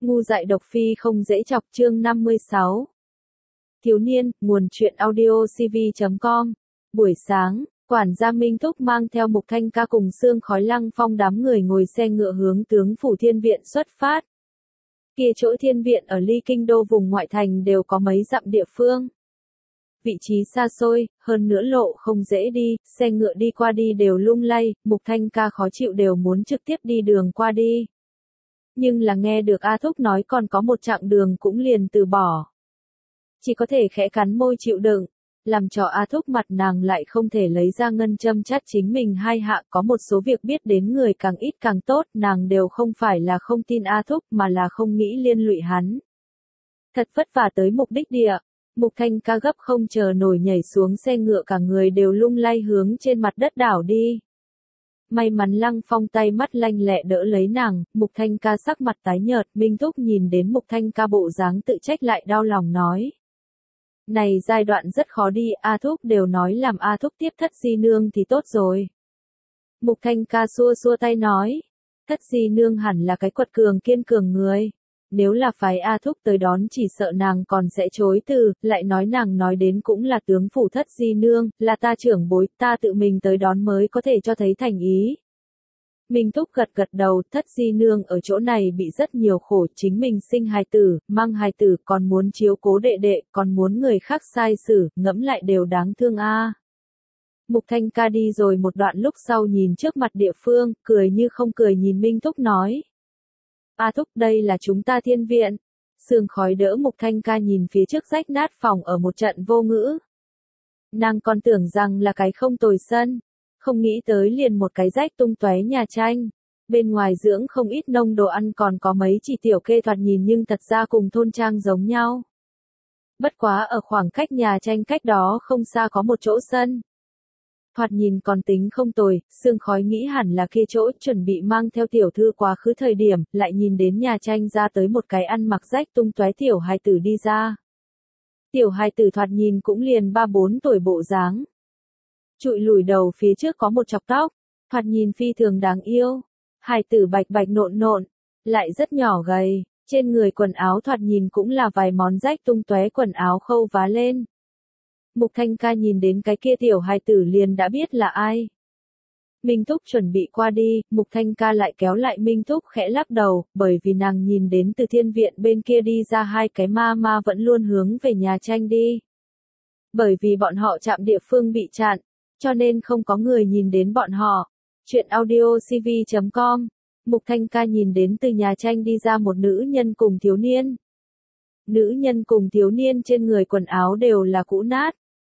Ngu dại độc phi không dễ chọc chương 56. Thiếu niên, nguồn chuyện audio cv.com. Buổi sáng, quản gia Minh Thúc mang theo Mục Thanh Ca cùng Sương Khói Lăng Phong đám người ngồi xe ngựa hướng tướng phủ thiên viện xuất phát. Kia chỗ thiên viện ở ly kinh đô vùng ngoại thành đều có mấy dặm địa phương. Vị trí xa xôi, hơn nữa lộ không dễ đi, xe ngựa đi qua đi đều lung lay, Mục Thanh Ca khó chịu đều muốn trực tiếp đi đường qua đi. Nhưng là nghe được A Thúc nói còn có một chặng đường cũng liền từ bỏ. Chỉ có thể khẽ cắn môi chịu đựng, làm cho A Thúc mặt nàng lại không thể lấy ra ngân châm chát chính mình hai hạ, có một số việc biết đến người càng ít càng tốt, nàng đều không phải là không tin A Thúc mà là không nghĩ liên lụy hắn. Thật vất vả tới mục đích địa, Mục Thanh Ca gấp không chờ nổi nhảy xuống xe ngựa, cả người đều lung lay hướng trên mặt đất đảo đi. May mắn Lăng Phong tay mắt lanh lẹ đỡ lấy nàng, Mục Thanh Ca sắc mặt tái nhợt, Minh Thúc nhìn đến Mục Thanh Ca bộ dáng tự trách lại đau lòng nói. Này giai đoạn rất khó đi, A Thúc đều nói làm A Thúc tiếp Thất Di Nương thì tốt rồi. Mục Thanh Ca xua xua tay nói, Thất Di Nương hẳn là cái quật cường kiên cường người. Nếu là phái A Thúc tới đón chỉ sợ nàng còn sẽ chối từ, lại nói nàng nói đến cũng là tướng phủ Thất Di Nương, là ta trưởng bối, ta tự mình tới đón mới có thể cho thấy thành ý. Minh Thúc gật gật đầu, Thất Di Nương ở chỗ này bị rất nhiều khổ, chính mình sinh hài tử, mang hài tử, còn muốn chiếu cố đệ đệ, còn muốn người khác sai xử, ngẫm lại đều đáng thương a. Mục Thanh Ca đi rồi một đoạn lúc sau nhìn trước mặt địa phương, cười như không cười nhìn Minh Thúc nói. A Thúc, đây là chúng ta thiên viện. Sương Khói đỡ Mục Thanh Ca nhìn phía trước rách nát phòng ở một trận vô ngữ. Nàng còn tưởng rằng là cái không tồi sân, không nghĩ tới liền một cái rách tung tóe nhà tranh. Bên ngoài dưỡng không ít nông đồ ăn, còn có mấy chỉ tiểu kê thoạt nhìn nhưng thật ra cùng thôn trang giống nhau. Bất quá ở khoảng cách nhà tranh cách đó không xa có một chỗ sân. Thoạt nhìn còn tính không tồi, Sương Khói nghĩ hẳn là kia chỗ chuẩn bị mang theo tiểu thư quá khứ thời điểm, lại nhìn đến nhà tranh ra tới một cái ăn mặc rách tung tóe tiểu hài tử đi ra. Tiểu hài tử thoạt nhìn cũng liền 3-4 tuổi bộ dáng. Trụi lùi đầu phía trước có một chọc tóc, thoạt nhìn phi thường đáng yêu. Hài tử bạch bạch nộn nộn, lại rất nhỏ gầy, trên người quần áo thoạt nhìn cũng là vài món rách tung tóe quần áo khâu vá lên. Mục Thanh Ca nhìn đến cái kia tiểu hài tử liền đã biết là ai. Minh Thúc chuẩn bị qua đi, Mục Thanh Ca lại kéo lại Minh Thúc khẽ lắc đầu, bởi vì nàng nhìn đến từ thiên viện bên kia đi ra hai cái ma ma vẫn luôn hướng về nhà tranh đi. Bởi vì bọn họ chạm địa phương bị chặn, cho nên không có người nhìn đến bọn họ. Chuyện audio cv.com. Mục Thanh Ca nhìn đến từ nhà tranh đi ra một nữ nhân cùng thiếu niên. Nữ nhân cùng thiếu niên trên người quần áo đều là cũ nát.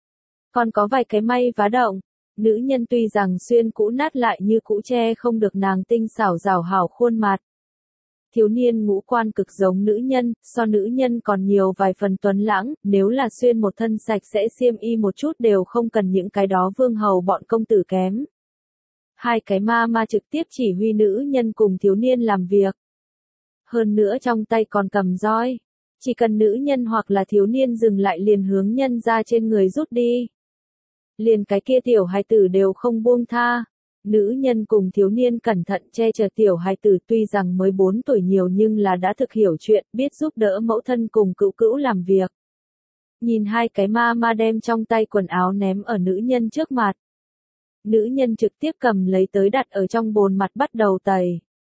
Còn có vài cái may vá động. Nữ nhân tuy rằng xuyên cũ nát lại như cũ che không được nàng tinh xảo rảo hảo khuôn mặt. Thiếu niên ngũ quan cực giống nữ nhân, so nữ nhân còn nhiều vài phần tuấn lãng, nếu là xuyên một thân sạch sẽ xiêm y một chút đều không cần những cái đó vương hầu bọn công tử kém. Hai cái ma ma trực tiếp chỉ huy nữ nhân cùng thiếu niên làm việc. Hơn nữa trong tay còn cầm roi. Chỉ cần nữ nhân hoặc là thiếu niên dừng lại liền hướng nhân ra trên người rút đi. Liền cái kia tiểu hài tử đều không buông tha. Nữ nhân cùng thiếu niên cẩn thận che chở tiểu hài tử, tuy rằng mới 4 tuổi nhiều nhưng là đã thực hiểu chuyện, biết giúp đỡ mẫu thân cùng cữu cữu làm việc. Nhìn hai cái ma ma đem trong tay quần áo ném ở nữ nhân trước mặt. Nữ nhân trực tiếp cầm lấy tới đặt ở trong bồn mặt bắt đầu tẩy.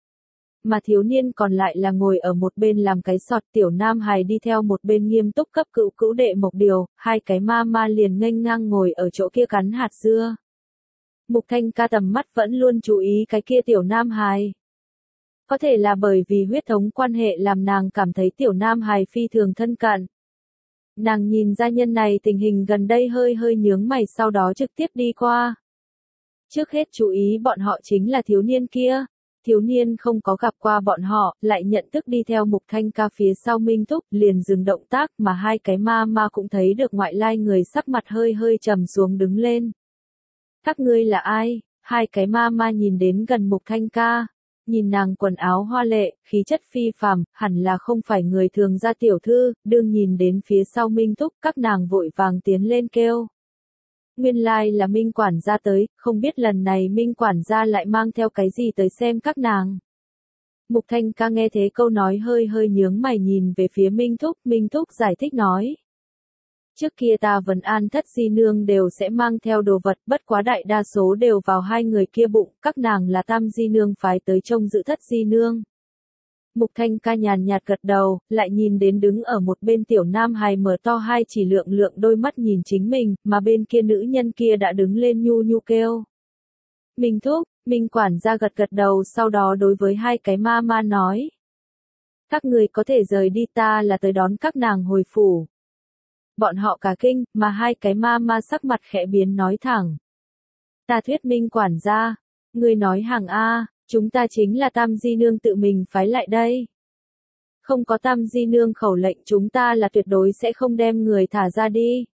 Mà thiếu niên còn lại là ngồi ở một bên làm cái sọt, tiểu nam hài đi theo một bên nghiêm túc cấp cữu cữu đệ mộc điều, hai cái ma ma liền nghênh ngang ngồi ở chỗ kia cắn hạt dưa. Mục Thanh Ca tầm mắt vẫn luôn chú ý cái kia tiểu nam hài. Có thể là bởi vì huyết thống quan hệ làm nàng cảm thấy tiểu nam hài phi thường thân cận. Nàng nhìn gia nhân này tình hình gần đây hơi hơi nhướng mày, sau đó trực tiếp đi qua. Trước hết chú ý bọn họ chính là thiếu niên kia. Thiếu niên không có gặp qua bọn họ, lại nhận thức đi theo Mục Thanh Ca phía sau Minh Thúc, liền dừng động tác, mà hai cái ma ma cũng thấy được ngoại lai người, sắc mặt hơi hơi trầm xuống đứng lên. Các ngươi là ai? Hai cái ma ma nhìn đến gần Mục Thanh Ca, nhìn nàng quần áo hoa lệ, khí chất phi phàm, hẳn là không phải người thường gia tiểu thư, đương nhìn đến phía sau Minh Thúc, các nàng vội vàng tiến lên kêu. Nguyên lai là Minh quản gia tới, không biết lần này Minh quản gia lại mang theo cái gì tới xem các nàng. Mục Thanh ca nghe thế câu nói hơi hơi nhướng mày nhìn về phía Minh Thúc giải thích nói. Trước kia ta vẫn an thất di nương đều sẽ mang theo đồ vật, bất quá đại đa số đều vào hai người kia bụng, các nàng là tam di nương phái tới trông giữ thất di nương. Mục Thanh ca nhàn nhạt gật đầu, lại nhìn đến đứng ở một bên tiểu nam hài mở to hai chỉ lượng lượng đôi mắt nhìn chính mình, mà bên kia nữ nhân kia đã đứng lên nhu nhu kêu. Minh Thúc, Minh quản gia gật gật đầu sau đó đối với hai cái ma ma nói. Các người có thể rời đi, ta là tới đón các nàng hồi phủ. Bọn họ cả kinh, mà hai cái ma ma sắc mặt khẽ biến nói thẳng. Ta thuyết Minh quản gia, người nói hàng A, chúng ta chính là tam di nương tự mình phái lại đây. Không có tam di nương khẩu lệnh chúng ta là tuyệt đối sẽ không đem người thả ra đi.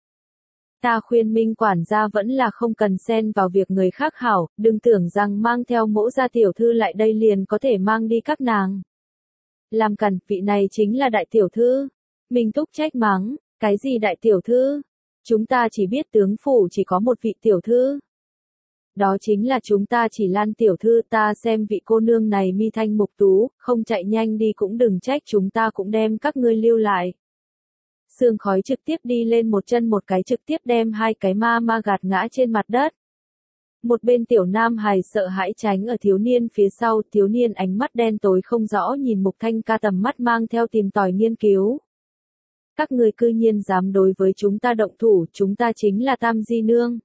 Ta khuyên Minh quản gia vẫn là không cần xen vào việc người khác hảo, đừng tưởng rằng mang theo mẫu gia tiểu thư lại đây liền có thể mang đi các nàng. Làm cẩn, vị này chính là đại tiểu thư. Minh Thúc trách mắng, cái gì đại tiểu thư? Chúng ta chỉ biết tướng phủ chỉ có một vị tiểu thư. Đó chính là chúng ta chỉ Lan tiểu thư, ta xem vị cô nương này mi thanh mục tú, không chạy nhanh đi cũng đừng trách chúng ta cũng đem các ngươi lưu lại. Sương khói trực tiếp đi lên một chân một cái trực tiếp đem hai cái ma ma gạt ngã trên mặt đất. Một bên tiểu nam hài sợ hãi tránh ở thiếu niên phía sau, thiếu niên ánh mắt đen tối không rõ nhìn Mục Thanh ca tầm mắt mang theo tìm tòi nghiên cứu. Các người cư nhiên dám đối với chúng ta động thủ, chúng ta chính là Tam Di Nương.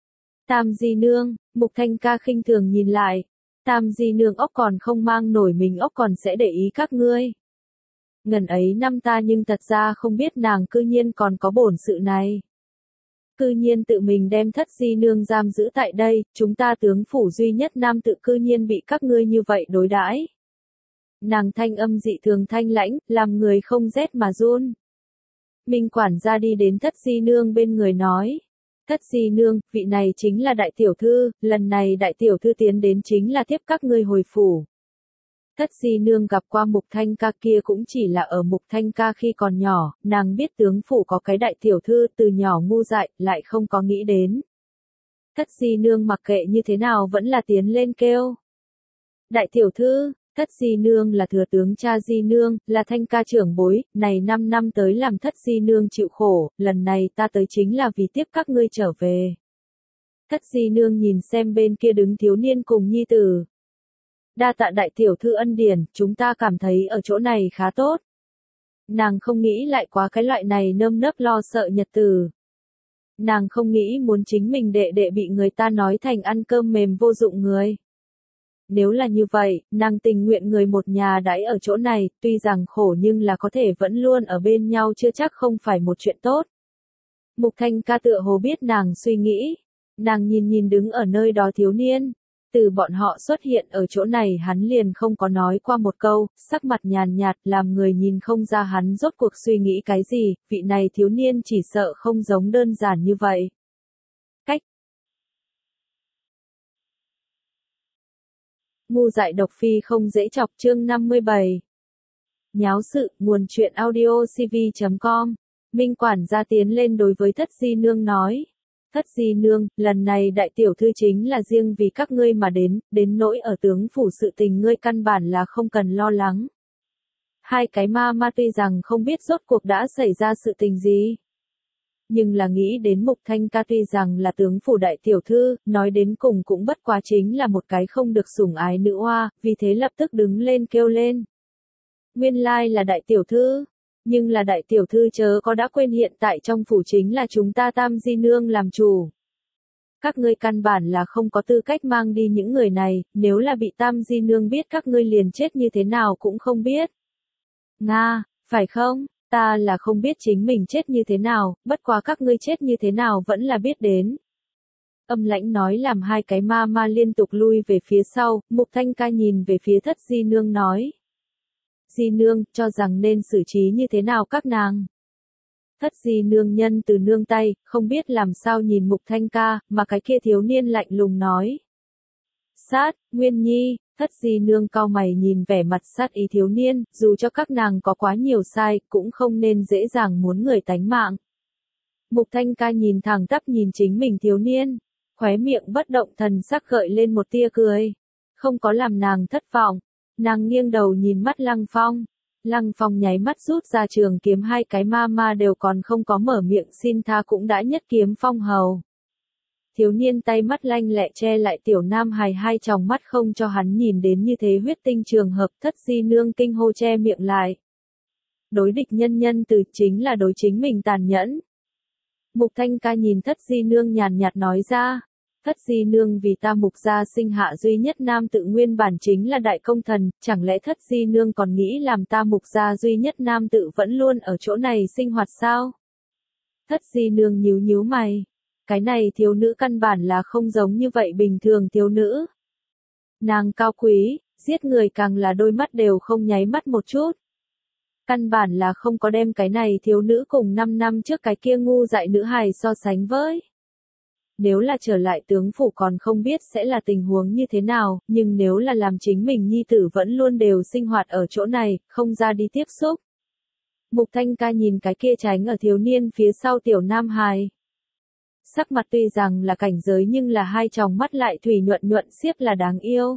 Tam Di Nương, Mục Thanh ca khinh thường nhìn lại. Tam Di Nương ốc còn không mang nổi mình ốc còn sẽ để ý các ngươi. Ngần ấy năm ta nhưng thật ra không biết nàng cư nhiên còn có bổn sự này. Cư nhiên tự mình đem thất di nương giam giữ tại đây, chúng ta tướng phủ duy nhất nam tự cư nhiên bị các ngươi như vậy đối đãi. Nàng thanh âm dị thường thanh lãnh, làm người không rét mà run. Minh quản gia đi đến thất di nương bên người nói. Thất di nương, vị này chính là đại tiểu thư, lần này đại tiểu thư tiến đến chính là tiếp các ngươi hồi phủ. Thất di nương gặp qua Mục Thanh ca kia cũng chỉ là ở Mục Thanh ca khi còn nhỏ, nàng biết tướng phủ có cái đại tiểu thư từ nhỏ ngu dại, lại không có nghĩ đến. Thất di nương mặc kệ như thế nào vẫn là tiến lên kêu. Đại tiểu thư, thất di nương là thừa tướng cha di nương, là Thanh ca trưởng bối, này 5 năm tới làm thất di nương chịu khổ, lần này ta tới chính là vì tiếp các ngươi trở về. Thất di nương nhìn xem bên kia đứng thiếu niên cùng nhi tử. Đa tạ đại tiểu thư ân điển, chúng ta cảm thấy ở chỗ này khá tốt. Nàng không nghĩ lại quá cái loại này nơm nớp lo sợ nhật từ. Nàng không nghĩ muốn chính mình đệ đệ bị người ta nói thành ăn cơm mềm vô dụng người. Nếu là như vậy, nàng tình nguyện người một nhà đãi ở chỗ này, tuy rằng khổ nhưng là có thể vẫn luôn ở bên nhau chưa chắc không phải một chuyện tốt. Mục Thanh ca tựa hồ biết nàng suy nghĩ. Nàng nhìn đứng ở nơi đó thiếu niên. Từ bọn họ xuất hiện ở chỗ này hắn liền không có nói qua một câu, sắc mặt nhàn nhạt làm người nhìn không ra hắn rốt cuộc suy nghĩ cái gì, vị này thiếu niên chỉ sợ không giống đơn giản như vậy. Cách ngu dại độc phi không dễ chọc chương 57. Nháo sự, nguồn truyện audio cv.com. Minh quản gia tiến lên đối với thất di nương nói. Thất di nương, lần này đại tiểu thư chính là riêng vì các ngươi mà đến nỗi ở tướng phủ sự tình ngươi căn bản là không cần lo lắng. Hai cái ma ma tuy rằng không biết rốt cuộc đã xảy ra sự tình gì. Nhưng là nghĩ đến Mục Thanh ca tuy rằng là tướng phủ đại tiểu thư, nói đến cùng cũng bất quá chính là một cái không được sủng ái nữ oa, vì thế lập tức đứng lên kêu lên. Nguyên lai là đại tiểu thư. Nhưng là đại tiểu thư chớ có đã quên hiện tại trong phủ chính là chúng ta Tam Di Nương làm chủ. Các ngươi căn bản là không có tư cách mang đi những người này, nếu là bị Tam Di Nương biết các ngươi liền chết như thế nào cũng không biết. Nga, phải không? Ta là không biết chính mình chết như thế nào, bất quá các ngươi chết như thế nào vẫn là biết đến. Âm lãnh nói làm hai cái ma ma liên tục lui về phía sau, Mục Thanh ca nhìn về phía thất di nương nói. Di nương, cho rằng nên xử trí như thế nào các nàng. Thất di nương nhân từ nương tay, không biết làm sao nhìn Mục Thanh ca, mà cái kia thiếu niên lạnh lùng nói. Sát, Nguyên Nhi, thất di nương cau mày nhìn vẻ mặt sát ý thiếu niên, dù cho các nàng có quá nhiều sai, cũng không nên dễ dàng muốn người tánh mạng. Mục Thanh ca nhìn thẳng tắp nhìn chính mình thiếu niên, khóe miệng bất động thần sắc gợi lên một tia cười. Không có làm nàng thất vọng. Nàng nghiêng đầu nhìn mắt Lăng Phong. Lăng Phong nháy mắt rút ra trường kiếm, hai cái ma đều còn không có mở miệng xin tha cũng đã nhất kiếm phong hầu. Thiếu niên tay mắt lanh lẹ che lại Tiểu Nam Hài hai tròng mắt không cho hắn nhìn đến như thế huyết tinh trường hợp. Thất Di Nương kinh hô che miệng lại. Đối địch nhân nhân từ chính là đối chính mình tàn nhẫn. Mục Thanh Ca nhìn Thất Di Nương nhàn nhạt nói ra. Thất Di Nương vì ta Mục gia sinh hạ duy nhất nam tự nguyên bản chính là đại công thần, chẳng lẽ Thất Di Nương còn nghĩ làm ta Mục gia duy nhất nam tự vẫn luôn ở chỗ này sinh hoạt sao? Thất Di Nương nhíu nhíu mày. Cái này thiếu nữ căn bản là không giống như vậy bình thường thiếu nữ. Nàng cao quý, giết người càng là đôi mắt đều không nháy mắt một chút. Căn bản là không có đem cái này thiếu nữ cùng 5 năm trước cái kia ngu dại nữ hài so sánh với. Nếu là trở lại tướng phủ còn không biết sẽ là tình huống như thế nào, nhưng nếu là làm chính mình nhi tử vẫn luôn đều sinh hoạt ở chỗ này, không ra đi tiếp xúc. Mục Thanh Ca nhìn cái kia tránh ở thiếu niên phía sau Tiểu Nam Hài. Sắc mặt tuy rằng là cảnh giới nhưng là hai tròng mắt lại thủy nhuận nhuận xiếp là đáng yêu.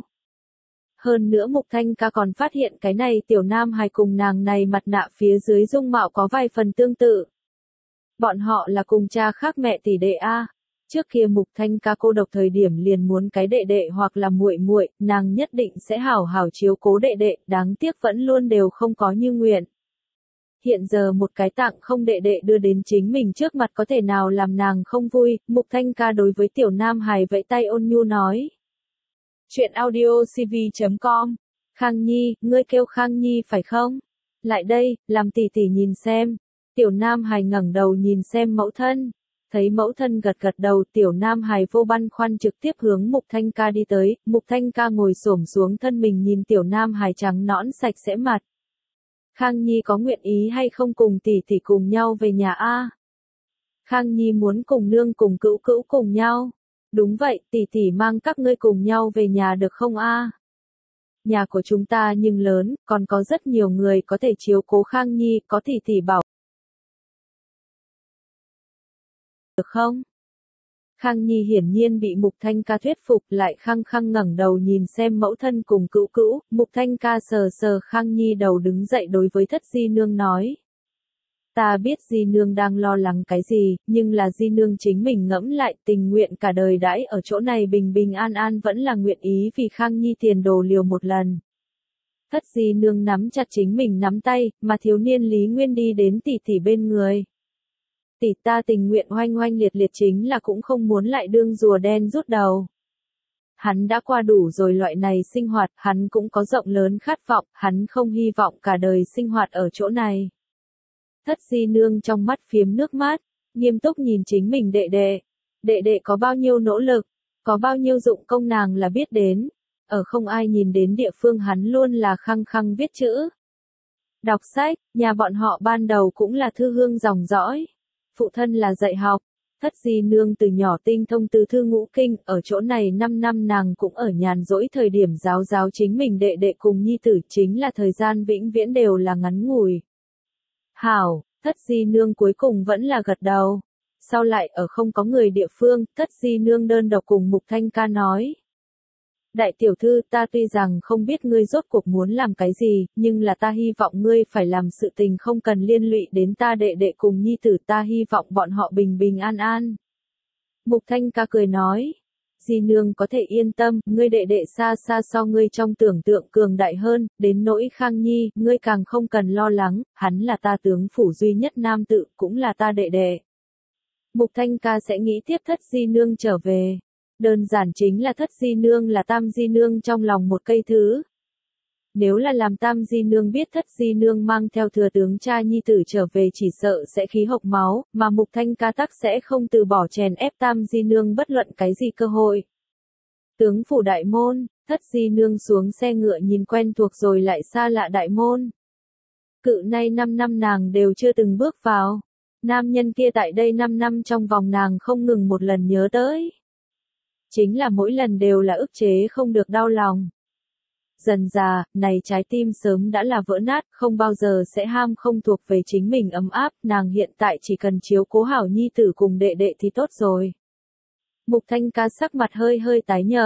Hơn nữa Mục Thanh Ca còn phát hiện cái này Tiểu Nam Hài cùng nàng này mặt nạ phía dưới dung mạo có vài phần tương tự. Bọn họ là cùng cha khác mẹ tỷ đệ a. Trước kia Mục Thanh Ca cô độc thời điểm liền muốn cái đệ đệ hoặc là muội muội, nàng nhất định sẽ hảo hảo chiếu cố đệ đệ, đáng tiếc vẫn luôn đều không có như nguyện. Hiện giờ một cái tặng không đệ đệ đưa đến chính mình trước mặt có thể nào làm nàng không vui. Mục Thanh Ca đối với Tiểu Nam Hài vẫy tay ôn nhu nói. Chuyện audio cv.com. Khang Nhi, ngươi kêu Khang Nhi phải không? Lại đây, làm tỷ tỷ nhìn xem. Tiểu Nam Hài ngẩng đầu nhìn xem mẫu thân. Thấy mẫu thân gật gật đầu, Tiểu Nam Hài vô băn khoăn trực tiếp hướng Mục Thanh Ca đi tới. Mục Thanh Ca ngồi xổm xuống thân mình nhìn Tiểu Nam Hài trắng nõn sạch sẽ mặt. Khang Nhi có nguyện ý hay không cùng tỷ tỷ cùng nhau về nhà a? Khang Nhi muốn cùng nương cùng cữu cữu cùng nhau. Đúng vậy, tỷ tỷ mang các ngươi cùng nhau về nhà được không a? Nhà của chúng ta nhưng lớn, còn có rất nhiều người có thể chiếu cố Khang Nhi, có tỷ tỷ bảo. Được không? Khang Nhi hiển nhiên bị Mục Thanh Ca thuyết phục, lại khăng khăng ngẩng đầu nhìn xem mẫu thân cùng cữu cữu. Mục Thanh Ca sờ sờ Khang Nhi đầu đứng dậy đối với Thất Di Nương nói. Ta biết Di Nương đang lo lắng cái gì, nhưng là Di Nương chính mình ngẫm lại, tình nguyện cả đời đãi ở chỗ này bình bình an an vẫn là nguyện ý vì Khang Nhi tiền đồ liều một lần. Thất Di Nương nắm chặt chính mình nắm tay, mà thiếu niên Lý Nguyên đi đến tỷ tỷ bên người. Tỷ ta tình nguyện oanh oanh liệt liệt chính là cũng không muốn lại đương rùa đen rút đầu. Hắn đã qua đủ rồi loại này sinh hoạt, hắn cũng có rộng lớn khát vọng, hắn không hy vọng cả đời sinh hoạt ở chỗ này. Thất Di Nương trong mắt phiếm nước mắt, nghiêm túc nhìn chính mình đệ đệ. Đệ đệ có bao nhiêu nỗ lực, có bao nhiêu dụng công nàng là biết đến. Ở không ai nhìn đến địa phương hắn luôn là khăng khăng viết chữ. Đọc sách, nhà bọn họ ban đầu cũng là thư hương dòng dõi. Phụ thân là dạy học. Thất Di Nương từ nhỏ tinh thông tứ thư ngũ kinh, ở chỗ này 5 năm nàng cũng ở nhàn rỗi thời điểm giáo chính mình đệ đệ cùng nhi tử, chính là thời gian vĩnh viễn đều là ngắn ngủi. Hảo, Thất Di Nương cuối cùng vẫn là gật đầu. Sau lại ở không có người địa phương, Thất Di Nương đơn độc cùng Mục Thanh Ca nói. Đại tiểu thư, ta tuy rằng không biết ngươi rốt cuộc muốn làm cái gì, nhưng là ta hy vọng ngươi phải làm sự tình không cần liên lụy đến ta đệ đệ cùng nhi tử, ta hy vọng bọn họ bình bình an an. Mục Thanh Ca cười nói. Di Nương có thể yên tâm, ngươi đệ đệ xa xa so ngươi trong tưởng tượng cường đại hơn, đến nỗi Khang Nhi, ngươi càng không cần lo lắng, hắn là ta tướng phủ duy nhất nam tự, cũng là ta đệ đệ. Mục Thanh Ca sẽ nghĩ tiếp Thất Di Nương trở về. Đơn giản chính là Thất Di Nương là Tam Di Nương trong lòng một cây thứ. Nếu là làm Tam Di Nương biết Thất Di Nương mang theo thừa tướng cha nhi tử trở về chỉ sợ sẽ khí hộc máu, mà Mục Thanh Ca tắc sẽ không từ bỏ chèn ép Tam Di Nương bất luận cái gì cơ hội. Tướng phủ đại môn, Thất Di Nương xuống xe ngựa nhìn quen thuộc rồi lại xa lạ đại môn. Cự nay 5 năm nàng đều chưa từng bước vào. Nam nhân kia tại đây 5 năm trong vòng nàng không ngừng một lần nhớ tới. Chính là mỗi lần đều là ức chế không được đau lòng. Dần già, này trái tim sớm đã là vỡ nát, không bao giờ sẽ ham không thuộc về chính mình ấm áp, nàng hiện tại chỉ cần chiếu cố hảo nhi tử cùng đệ đệ thì tốt rồi. Mục Thanh Ca sắc mặt hơi hơi tái nhợt,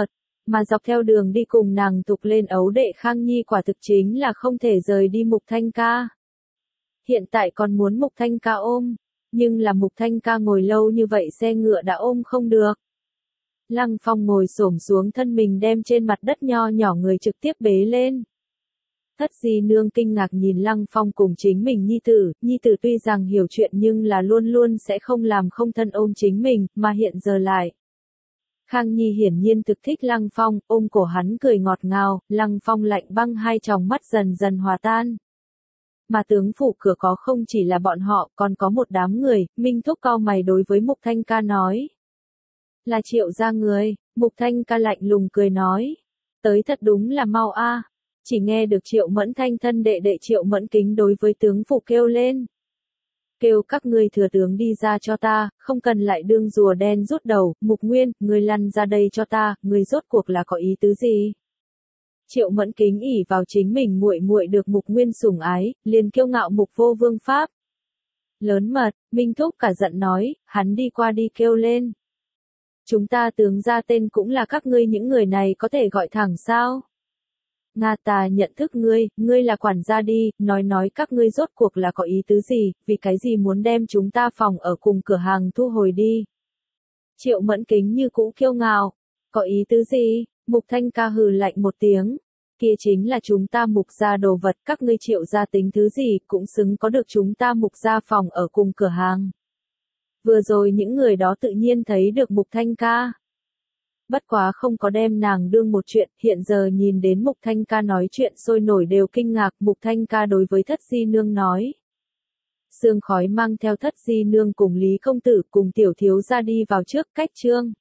Mà dọc theo đường đi cùng nàng tục lên ấu đệ Khang Nhi quả thực chính là không thể rời đi Mục Thanh Ca. Hiện tại còn muốn Mục Thanh Ca ôm, nhưng là Mục Thanh Ca ngồi lâu như vậy xe ngựa đã ôm không được. Lăng Phong ngồi xổm xuống thân mình đem trên mặt đất nho nhỏ người trực tiếp bế lên. Thất Di Nương kinh ngạc nhìn Lăng Phong cùng chính mình nhi tử tuy rằng hiểu chuyện nhưng là luôn luôn sẽ không làm không thân ôm chính mình, mà hiện giờ lại. Khang Nhi hiển nhiên thực thích Lăng Phong, ôm cổ hắn cười ngọt ngào, Lăng Phong lạnh băng hai tròng mắt dần dần hòa tan. Mà tướng phủ cửa có không chỉ là bọn họ, còn có một đám người, Minh Thúc cau mày đối với Mục Thanh Ca nói. Là Triệu gia người, Mục Thanh Ca lạnh lùng cười nói. Tới thật đúng là mau a. Chỉ nghe được Triệu Mẫn Thanh thân đệ đệ Triệu Mẫn Kính đối với tướng phủ kêu lên. Kêu các ngươi thừa tướng đi ra cho ta, không cần lại đương rùa đen rút đầu, Mục Nguyên, ngươi lăn ra đây cho ta, ngươi rốt cuộc là có ý tứ gì? Triệu Mẫn Kính ỷ vào chính mình muội muội được Mục Nguyên sủng ái, liền kiêu ngạo Mục vô vương pháp. Lớn mật, Minh Thúc cả giận nói, hắn đi qua đi kêu lên. Chúng ta tướng ra tên cũng là các ngươi những người này có thể gọi thẳng sao? Nga ta nhận thức ngươi là quản gia đi, nói các ngươi rốt cuộc là có ý tứ gì, vì cái gì muốn đem chúng ta phòng ở cùng cửa hàng thu hồi đi. Triệu Mẫn Kính như cũ kiêu ngạo, có ý tứ gì, Mục Thanh Ca hừ lạnh một tiếng, kia chính là chúng ta Mục gia đồ vật, các ngươi Triệu gia tính thứ gì cũng xứng có được chúng ta Mục gia phòng ở cùng cửa hàng. Vừa rồi những người đó tự nhiên thấy được Mục Thanh Ca. Bất quá không có đem nàng đương một chuyện, hiện giờ nhìn đến Mục Thanh Ca nói chuyện sôi nổi đều kinh ngạc, Mục Thanh Ca đối với Thất Di Nương nói. Sương khói mang theo Thất Di Nương cùng Lý Công Tử cùng tiểu thiếu ra đi vào trước cách chương.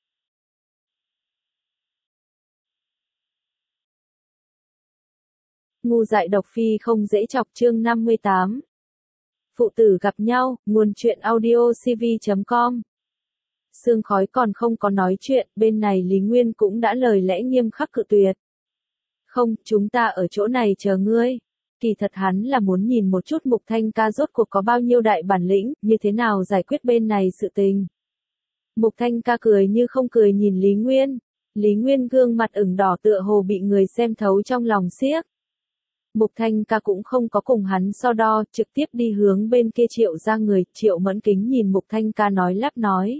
Ngu dại độc phi không dễ chọc chương 58. Phụ tử gặp nhau, nguồn chuyện audio cv.com. Sương khói còn không có nói chuyện, bên này Lý Nguyên cũng đã lời lẽ nghiêm khắc cự tuyệt. Không, chúng ta ở chỗ này chờ ngươi. Kỳ thật hắn là muốn nhìn một chút Mục Thanh Ca rốt cuộc có bao nhiêu đại bản lĩnh, như thế nào giải quyết bên này sự tình. Mục Thanh Ca cười như không cười nhìn Lý Nguyên. Lý Nguyên gương mặt ửng đỏ tựa hồ bị người xem thấu trong lòng xiếc. Mục Thanh Ca cũng không có cùng hắn so đo, trực tiếp đi hướng bên kia Triệu ra người, Triệu Mẫn Kính nhìn Mục Thanh Ca nói lắp nói.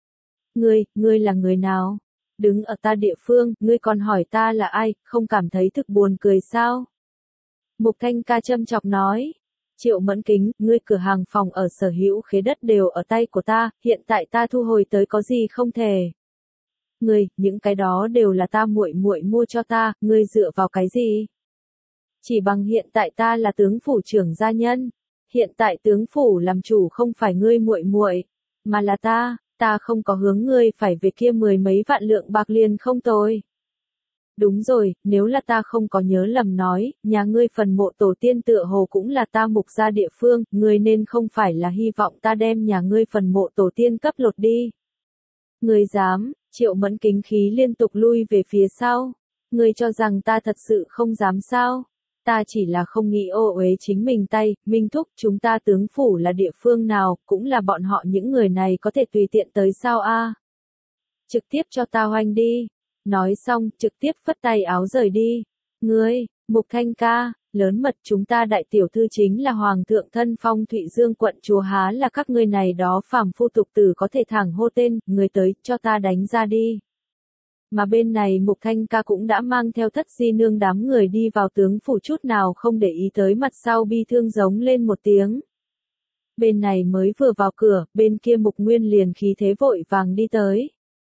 Ngươi là người nào? Đứng ở ta địa phương, ngươi còn hỏi ta là ai, không cảm thấy thực buồn cười sao? Mục Thanh Ca châm chọc nói. Triệu Mẫn Kính, ngươi cửa hàng phòng ở sở hữu khế đất đều ở tay của ta, hiện tại ta thu hồi tới có gì không thể. Những cái đó đều là ta muội mua cho ta, ngươi dựa vào cái gì? Chỉ bằng hiện tại ta là tướng phủ trưởng gia nhân, hiện tại tướng phủ làm chủ không phải ngươi muội, mà là ta không có hướng ngươi phải về kia 10 mấy vạn lượng bạc liền không tồi. Đúng rồi, nếu là ta không có nhớ lầm nói, nhà ngươi phần mộ tổ tiên tựa hồ cũng là ta Mục gia địa phương, ngươi nên không phải là hy vọng ta đem nhà ngươi phần mộ tổ tiên cấp lột đi. Ngươi dám, Triệu Mẫn Kính khí liên tục lui về phía sau. Ngươi cho rằng ta thật sự không dám sao? Ta chỉ là không nghĩ ô uế chính mình tay, Minh Thúc, chúng ta tướng phủ là địa phương nào, cũng là bọn họ những người này có thể tùy tiện tới sao a? Trực tiếp cho ta hoành đi. Nói xong, trực tiếp phất tay áo rời đi. Ngươi, Mục Thanh Ca, lớn mật chúng ta đại tiểu thư chính là Hoàng thượng thân phong Thụy Dương quận chúa há là các ngươi này đó phàm phu tục tử có thể thẳng hô tên, người tới, cho ta đánh ra đi. Mà bên này Mục Thanh Ca cũng đã mang theo Thất Di Nương đám người đi vào tướng phủ chút nào không để ý tới mặt sau bi thương giống lên một tiếng. Bên này mới vừa vào cửa, bên kia Mục Nguyên liền khí thế vội vàng đi tới.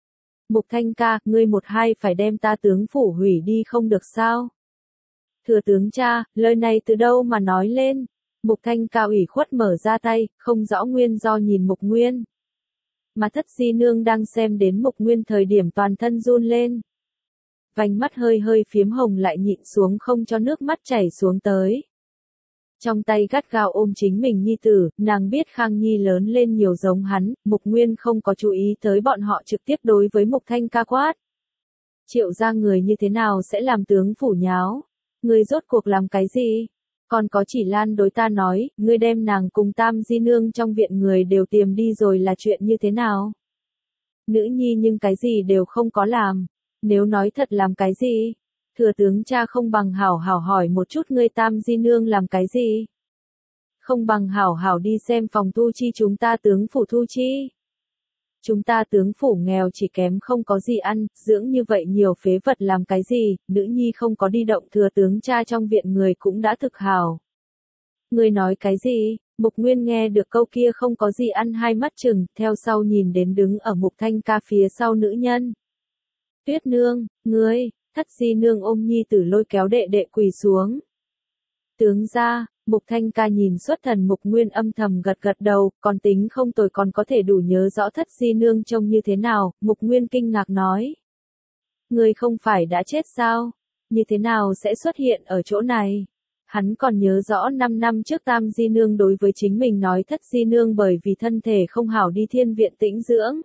Mục Thanh Ca, ngươi một hai phải đem ta tướng phủ hủy đi không được sao? Thừa tướng cha, lời này từ đâu mà nói lên? Mục Thanh Ca ủy khuất mở ra tay, không rõ nguyên do nhìn Mục Nguyên. Mà Thất Di Nương đang xem đến Mục Nguyên thời điểm toàn thân run lên. Vành mắt hơi phiếm hồng lại nhịn xuống không cho nước mắt chảy xuống tới. Trong tay gắt gao ôm chính mình nhi tử, nàng biết Khang Nhi lớn lên nhiều giống hắn, Mục Nguyên không có chú ý tới bọn họ trực tiếp đối với Mục Thanh Ca quát. Triệu ra người như thế nào sẽ làm tướng phủ nháo? Ngươi rốt cuộc làm cái gì? Còn có chỉ Lan đối ta nói, ngươi đem nàng cùng Tam Di Nương trong viện người đều tiềm đi rồi là chuyện như thế nào? Nữ nhi nhưng cái gì đều không có làm. Nếu nói thật làm cái gì? Thừa tướng cha không bằng hảo hảo hỏi một chút ngươi Tam Di Nương làm cái gì? Không bằng hảo hảo đi xem phòng thu chi chúng ta tướng phủ thu chi. Chúng ta tướng phủ nghèo chỉ kém không có gì ăn, dưỡng như vậy nhiều phế vật làm cái gì, nữ nhi không có đi động thừa tướng cha trong viện người cũng đã thực hảo. Ngươi nói cái gì? Mục Nguyên nghe được câu kia không có gì ăn hai mắt chừng, theo sau nhìn đến đứng ở Mục Thanh Ca phía sau nữ nhân. Tuyết nương, ngươi, Thất Di Nương ôm nhi tử lôi kéo đệ đệ quỳ xuống. Tướng gia, Mục Thanh Ca nhìn xuất thần Mục Nguyên âm thầm gật gật đầu, còn tính không tồi còn có thể đủ nhớ rõ Thất Di Nương trông như thế nào, Mục Nguyên kinh ngạc nói. Ngươi không phải đã chết sao? Như thế nào sẽ xuất hiện ở chỗ này? Hắn còn nhớ rõ 5 năm trước Tam Di Nương đối với chính mình nói Thất Di Nương bởi vì thân thể không hảo đi thiên viện tĩnh dưỡng.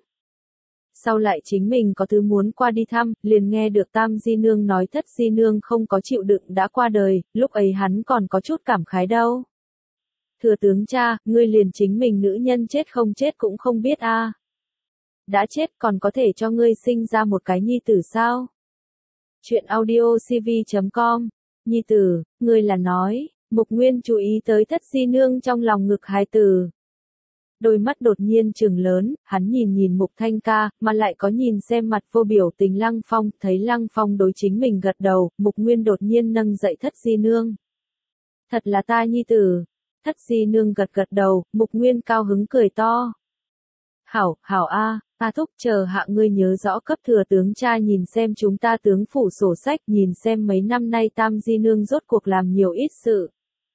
Sau lại chính mình có thứ muốn qua đi thăm, liền nghe được Tam Di Nương nói Thất Di Nương không có chịu đựng đã qua đời, lúc ấy hắn còn có chút cảm khái đâu. Thừa tướng cha, ngươi liền chính mình nữ nhân chết không chết cũng không biết a. Đã chết còn có thể cho ngươi sinh ra một cái nhi tử sao? Chuyện audio cv.com. Nhi tử, ngươi là nói, Mục Nguyên chú ý tới Thất Di Nương trong lòng ngực hài tử. Đôi mắt đột nhiên trừng lớn, hắn nhìn Mục Thanh Ca, mà lại có nhìn xem mặt vô biểu tình Lăng Phong, thấy Lăng Phong đối chính mình gật đầu, Mục Nguyên đột nhiên nâng dậy Thất Di Nương. Thật là ta nhi tử. Thất Di Nương gật gật đầu, Mục Nguyên cao hứng cười to. Hảo, hảo a, ta thúc chờ hạ ngươi nhớ rõ cấp thừa tướng cha nhìn xem chúng ta tướng phủ sổ sách, nhìn xem mấy năm nay Tam Di Nương rốt cuộc làm nhiều ít sự.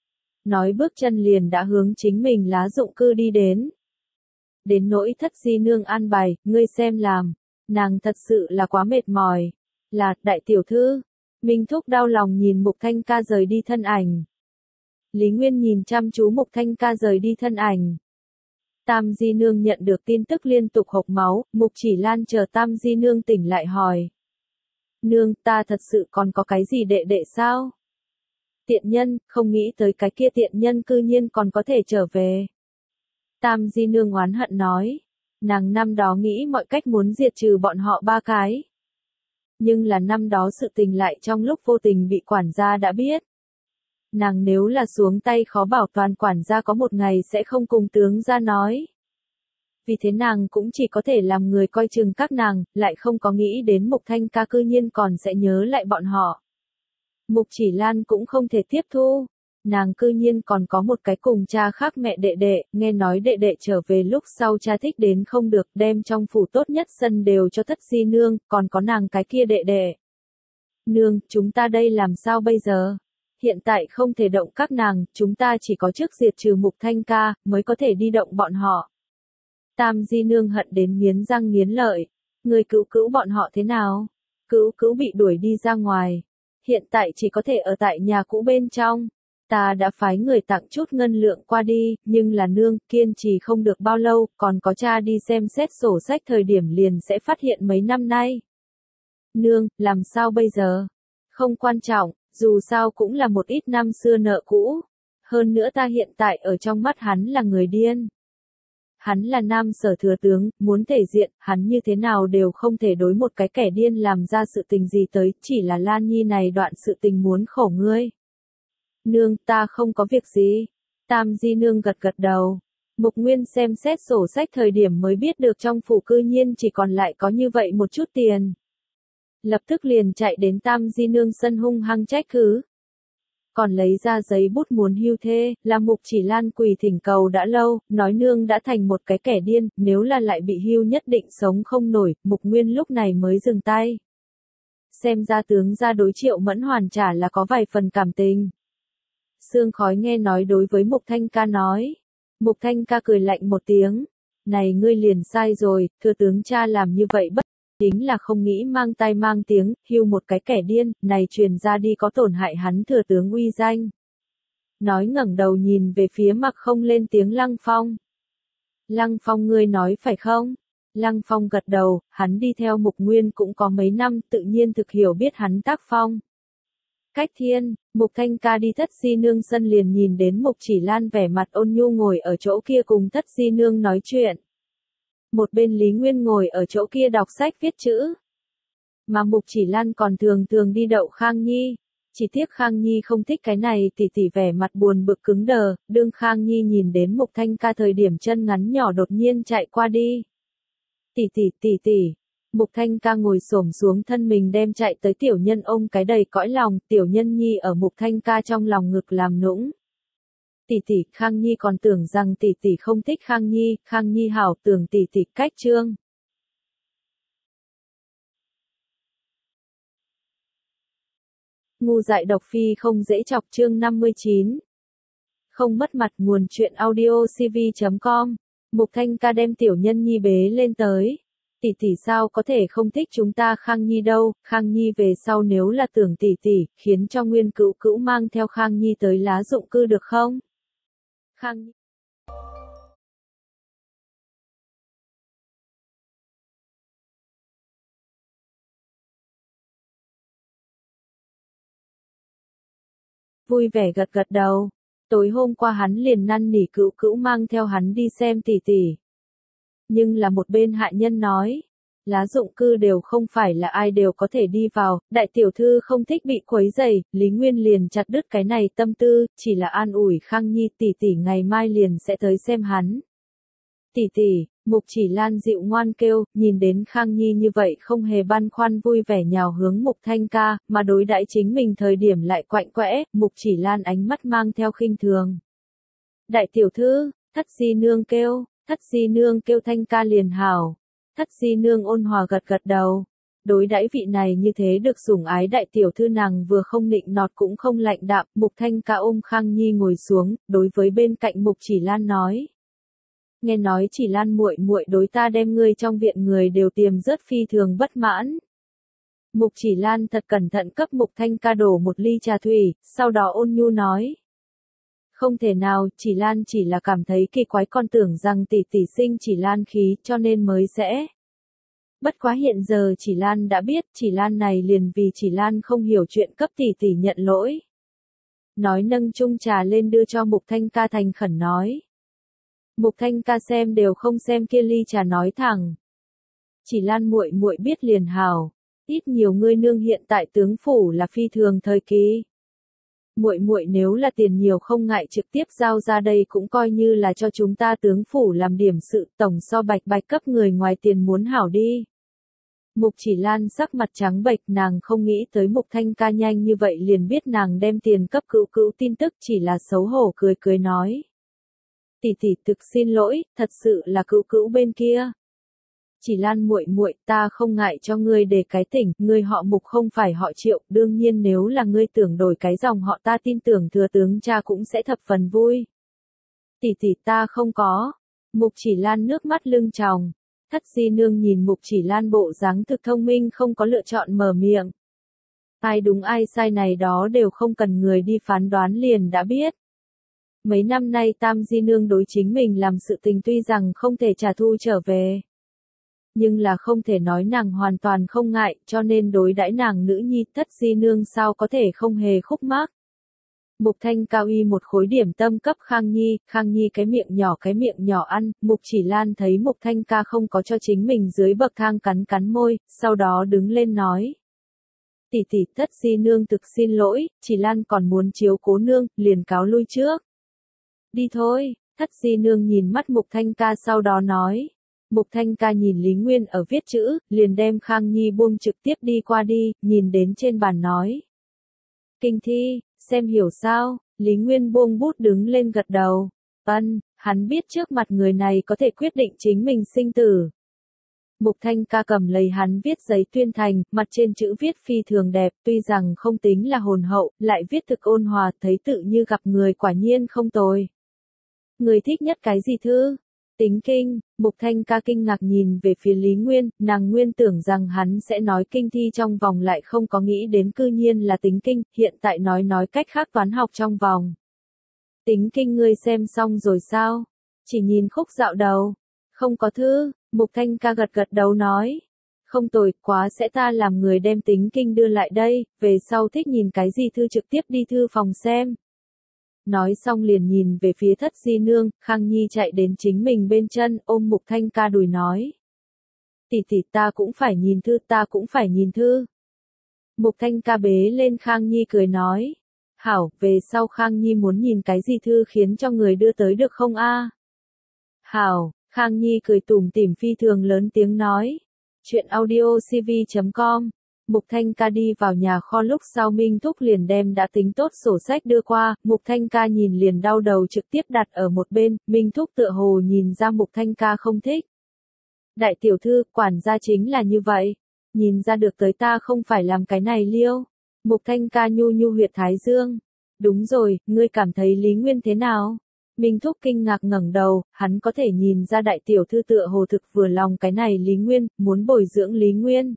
Nói bước chân liền đã hướng chính mình lá dụng cư đi đến. Đến nỗi Thất Di Nương an bài, ngươi xem làm. Nàng thật sự là quá mệt mỏi. Là, đại tiểu thư. Minh Thúc đau lòng nhìn Mục Thanh Ca rời đi thân ảnh. Lý Nguyên nhìn chăm chú Mục Thanh Ca rời đi thân ảnh. Tam Di Nương nhận được tin tức liên tục hộc máu, Mục Chỉ Lan chờ Tam Di Nương tỉnh lại hỏi. Nương, ta thật sự còn có cái gì đệ đệ sao? Tiện nhân, không nghĩ tới cái kia tiện nhân cư nhiên còn có thể trở về. Tam Di Nương oán hận nói. Nàng năm đó nghĩ mọi cách muốn diệt trừ bọn họ ba cái. Nhưng là năm đó sự tình lại trong lúc vô tình bị quản gia đã biết. Nàng nếu là xuống tay khó bảo toàn quản gia có một ngày sẽ không cùng tướng gia nói. Vì thế nàng cũng chỉ có thể làm người coi chừng các nàng, lại không có nghĩ đến Mục Thanh Ca cư nhiên còn sẽ nhớ lại bọn họ. Mục Chỉ Lan cũng không thể tiếp thu. Nàng cư nhiên còn có một cái cùng cha khác mẹ đệ đệ, nghe nói đệ đệ trở về lúc sau cha thích đến không được, đem trong phủ tốt nhất sân đều cho Thất Di Nương, còn có nàng cái kia đệ đệ. Nương, chúng ta đây làm sao bây giờ? Hiện tại không thể động các nàng, chúng ta chỉ có trước diệt trừ Mục Thanh Ca, mới có thể đi động bọn họ. Tam Di Nương hận đến nghiến răng nghiến lợi. Người cứu cứu bọn họ thế nào? Cứu cứu bị đuổi đi ra ngoài. Hiện tại chỉ có thể ở tại nhà cũ bên trong. Ta đã phái người tặng chút ngân lượng qua đi, nhưng là nương, kiên trì không được bao lâu, còn có cha đi xem xét sổ sách thời điểm liền sẽ phát hiện mấy năm nay. Nương, làm sao bây giờ? Không quan trọng, dù sao cũng là một ít năm xưa nợ cũ. Hơn nữa ta hiện tại ở trong mắt hắn là người điên. Hắn là Nam Sở thừa tướng, muốn thể diện, hắn như thế nào đều không thể đối một cái kẻ điên làm ra sự tình gì tới, chỉ là Lan Nhi này đoạn sự tình muốn khổ ngươi. Nương, ta không có việc gì. Tam Di Nương gật gật đầu. Mục Nguyên xem xét sổ sách thời điểm mới biết được trong phủ cư nhiên chỉ còn lại có như vậy một chút tiền. Lập tức liền chạy đến Tam Di Nương sân hung hăng trách cứ. Còn lấy ra giấy bút muốn hưu thê, là Mục Chỉ Lan quỳ thỉnh cầu đã lâu, nói nương đã thành một cái kẻ điên, nếu là lại bị hưu nhất định sống không nổi, Mục Nguyên lúc này mới dừng tay. Xem ra tướng gia đối Triệu Mẫn Hoàn trả là có vài phần cảm tình. Sương Khói nghe nói đối với Mục Thanh Ca nói. Mục Thanh Ca cười lạnh một tiếng. Này ngươi liền sai rồi, thừa tướng cha làm như vậy bất chính là không nghĩ mang tai mang tiếng, hưu một cái kẻ điên, này truyền ra đi có tổn hại hắn thừa tướng uy danh. Nói ngẩng đầu nhìn về phía mặc không lên tiếng Lăng Phong. Lăng Phong ngươi nói phải không? Lăng Phong gật đầu, hắn đi theo Mục Nguyên cũng có mấy năm, tự nhiên thực hiểu biết hắn tác phong. Cách thiên, Mục Thanh Ca đi Thất Di Nương sân liền nhìn đến Mục Chỉ Lan vẻ mặt ôn nhu ngồi ở chỗ kia cùng Thất Di Nương nói chuyện. Một bên Lý Nguyên ngồi ở chỗ kia đọc sách viết chữ. Mà Mục Chỉ Lan còn thường thường đi đậu Khang Nhi. Chỉ tiếc Khang Nhi không thích cái này, tỷ tỷ vẻ mặt buồn bực cứng đờ, đương Khang Nhi nhìn đến Mục Thanh Ca thời điểm chân ngắn nhỏ đột nhiên chạy qua đi. Tỷ. Mục Thanh Ca ngồi xổm xuống thân mình đem chạy tới tiểu nhân ôm cái đầy cõi lòng, tiểu nhân nhi ở Mục Thanh Ca trong lòng ngực làm nũng. Tỷ, Khang Nhi còn tưởng rằng tỷ không thích Khang Nhi hảo tưởng tỷ cách trương. Ngu dại độc phi không dễ chọc chương 59. Không mất mặt nguồn chuyện audio cv.com. Mục Thanh Ca đem tiểu nhân nhi bế lên tới. Tỷ sao có thể không thích chúng ta Khang Nhi đâu, Khang Nhi về sau nếu là tưởng tỷ, khiến cho Nguyên Cữu mang theo Khang Nhi tới lá dụng cư được không? Khang Nhi vui vẻ gật đầu. Tối hôm qua hắn liền năn nỉ Cữu mang theo hắn đi xem tỷ. Nhưng là một bên hạ nhân nói, lá dụng cư đều không phải là ai đều có thể đi vào, đại tiểu thư không thích bị quấy rầy, Lý Nguyên liền chặt đứt cái này tâm tư, chỉ là an ủi Khang Nhi tỷ ngày mai liền sẽ tới xem hắn. Tỷ, Mục Chỉ Lan dịu ngoan kêu, nhìn đến Khang Nhi như vậy không hề băn khoăn vui vẻ nhào hướng Mục Thanh Ca, mà đối đãi chính mình thời điểm lại quạnh quẽ, Mục Chỉ Lan ánh mắt mang theo khinh thường. Đại tiểu thư, Thất Di Nương kêu Thanh Ca liền hảo. Thất Di Nương ôn hòa gật đầu. Đối đãi vị này như thế được sủng ái đại tiểu thư nàng vừa không nịnh nọt cũng không lạnh đạm, Mục Thanh Ca ôm Khang Nhi ngồi xuống, đối với bên cạnh Mục Chỉ Lan nói. Nghe nói Chỉ Lan muội đối ta đem ngươi trong viện người đều tiềm rất phi thường bất mãn. Mục Chỉ Lan thật cẩn thận cấp Mục Thanh Ca đổ một ly trà thủy, sau đó ôn nhu nói. Không thể nào, Chỉ Lan chỉ là cảm thấy kỳ quái con tưởng rằng tỷ sinh Chỉ Lan khí cho nên mới sẽ. Bất quá hiện giờ Chỉ Lan đã biết Chỉ Lan này liền vì Chỉ Lan không hiểu chuyện cấp tỷ nhận lỗi. Nói nâng chung trà lên đưa cho Mục Thanh Ca thành khẩn nói. Mục Thanh Ca xem đều không xem kia ly trà nói thẳng. Chỉ Lan muội biết liền hào, ít nhiều ngươi nương hiện tại tướng phủ là phi thường thời kỳ. Muội nếu là tiền nhiều không ngại trực tiếp giao ra đây cũng coi như là cho chúng ta tướng phủ làm điểm sự tổng so bạch cấp người ngoài tiền muốn hảo đi. Mục Chỉ Lan sắc mặt trắng bệch nàng không nghĩ tới Mục Thanh Ca nhanh như vậy liền biết nàng đem tiền cấp Cữu tin tức chỉ là xấu hổ cười nói. Tỷ thực xin lỗi, thật sự là Cữu bên kia. Chỉ Lan muội ta không ngại cho ngươi để cái tỉnh, ngươi họ Mục không phải họ Triệu, đương nhiên nếu là ngươi tưởng đổi cái dòng họ ta tin tưởng thừa tướng cha cũng sẽ thập phần vui. Tỷ ta không có. Mục Chỉ Lan nước mắt lưng tròng. Thất Di Nương nhìn Mục Chỉ Lan bộ dáng thực thông minh không có lựa chọn mở miệng. Ai đúng ai sai này đó đều không cần người đi phán đoán liền đã biết. Mấy năm nay Tam Di Nương đối chính mình làm sự tình tuy rằng không thể trả thù trở về. Nhưng là không thể nói nàng hoàn toàn không ngại, cho nên đối đãi nàng nữ nhi Thất Di Nương sao có thể không hề khúc mắc. Mục Thanh Cao y một khối điểm tâm cấp Khang Nhi cái miệng nhỏ ăn, Mục Chỉ Lan thấy Mục Thanh Ca không có cho chính mình dưới bậc thang cắn môi, sau đó đứng lên nói. Tỷ Thất Di Nương thực xin lỗi, Chỉ Lan còn muốn chiếu cố nương, liền cáo lui trước. Đi thôi, Thất Di Nương nhìn mắt Mục Thanh Ca sau đó nói. Mục Thanh Ca nhìn Lý Nguyên ở viết chữ, liền đem Khang Nhi buông trực tiếp đi qua đi, nhìn đến trên bàn nói. Kinh thi, xem hiểu sao, Lý Nguyên buông bút đứng lên gật đầu. Hắn biết trước mặt người này có thể quyết định chính mình sinh tử. Mục Thanh Ca cầm lấy hắn viết giấy tuyên thành, mặt trên chữ viết phi thường đẹp, tuy rằng không tính là hồn hậu, lại viết thực ôn hòa, thấy tự như gặp người quả nhiên không tồi. Người thích nhất cái gì thư? Tính kinh, Mục Thanh Ca kinh ngạc nhìn về phía Lý Nguyên, nàng nguyên tưởng rằng hắn sẽ nói kinh thi trong vòng lại không có nghĩ đến cư nhiên là tính kinh, hiện tại nói cách khác toán học trong vòng. Tính kinh ngươi xem xong rồi sao? Chỉ nhìn khúc dạo đầu. Không có thư, Mục Thanh Ca gật đầu nói. Không tồi, quá sẽ ta làm người đem tính kinh đưa lại đây, về sau thích nhìn cái gì thư trực tiếp đi thư phòng xem. Nói xong liền nhìn về phía Thất Di Nương, Khang Nhi chạy đến chính mình bên chân, ôm Mục Thanh Ca đùi nói. tỷ ta cũng phải nhìn thư, ta cũng phải nhìn thư. Mục Thanh Ca bế lên Khang Nhi cười nói. Hảo, về sau Khang Nhi muốn nhìn cái gì thư khiến cho người đưa tới được không a? Hảo, Khang Nhi cười tủm tỉm phi thường lớn tiếng nói. Chuyện audio cv.com. Mục Thanh Ca đi vào nhà kho lúc sau Minh Thúc liền đem đã tính tốt sổ sách đưa qua, Mục Thanh Ca nhìn liền đau đầu trực tiếp đặt ở một bên, Minh Thúc tựa hồ nhìn ra Mục Thanh Ca không thích. Đại tiểu thư, quản gia chính là như vậy. Nhìn ra được tới ta không phải làm cái này liêu. Mục Thanh Ca nhu nhu huyệt thái dương. Đúng rồi, ngươi cảm thấy Lý Nguyên thế nào? Minh Thúc kinh ngạc ngẩng đầu, hắn có thể nhìn ra đại tiểu thư tựa hồ thực vừa lòng cái này Lý Nguyên, muốn bồi dưỡng Lý Nguyên.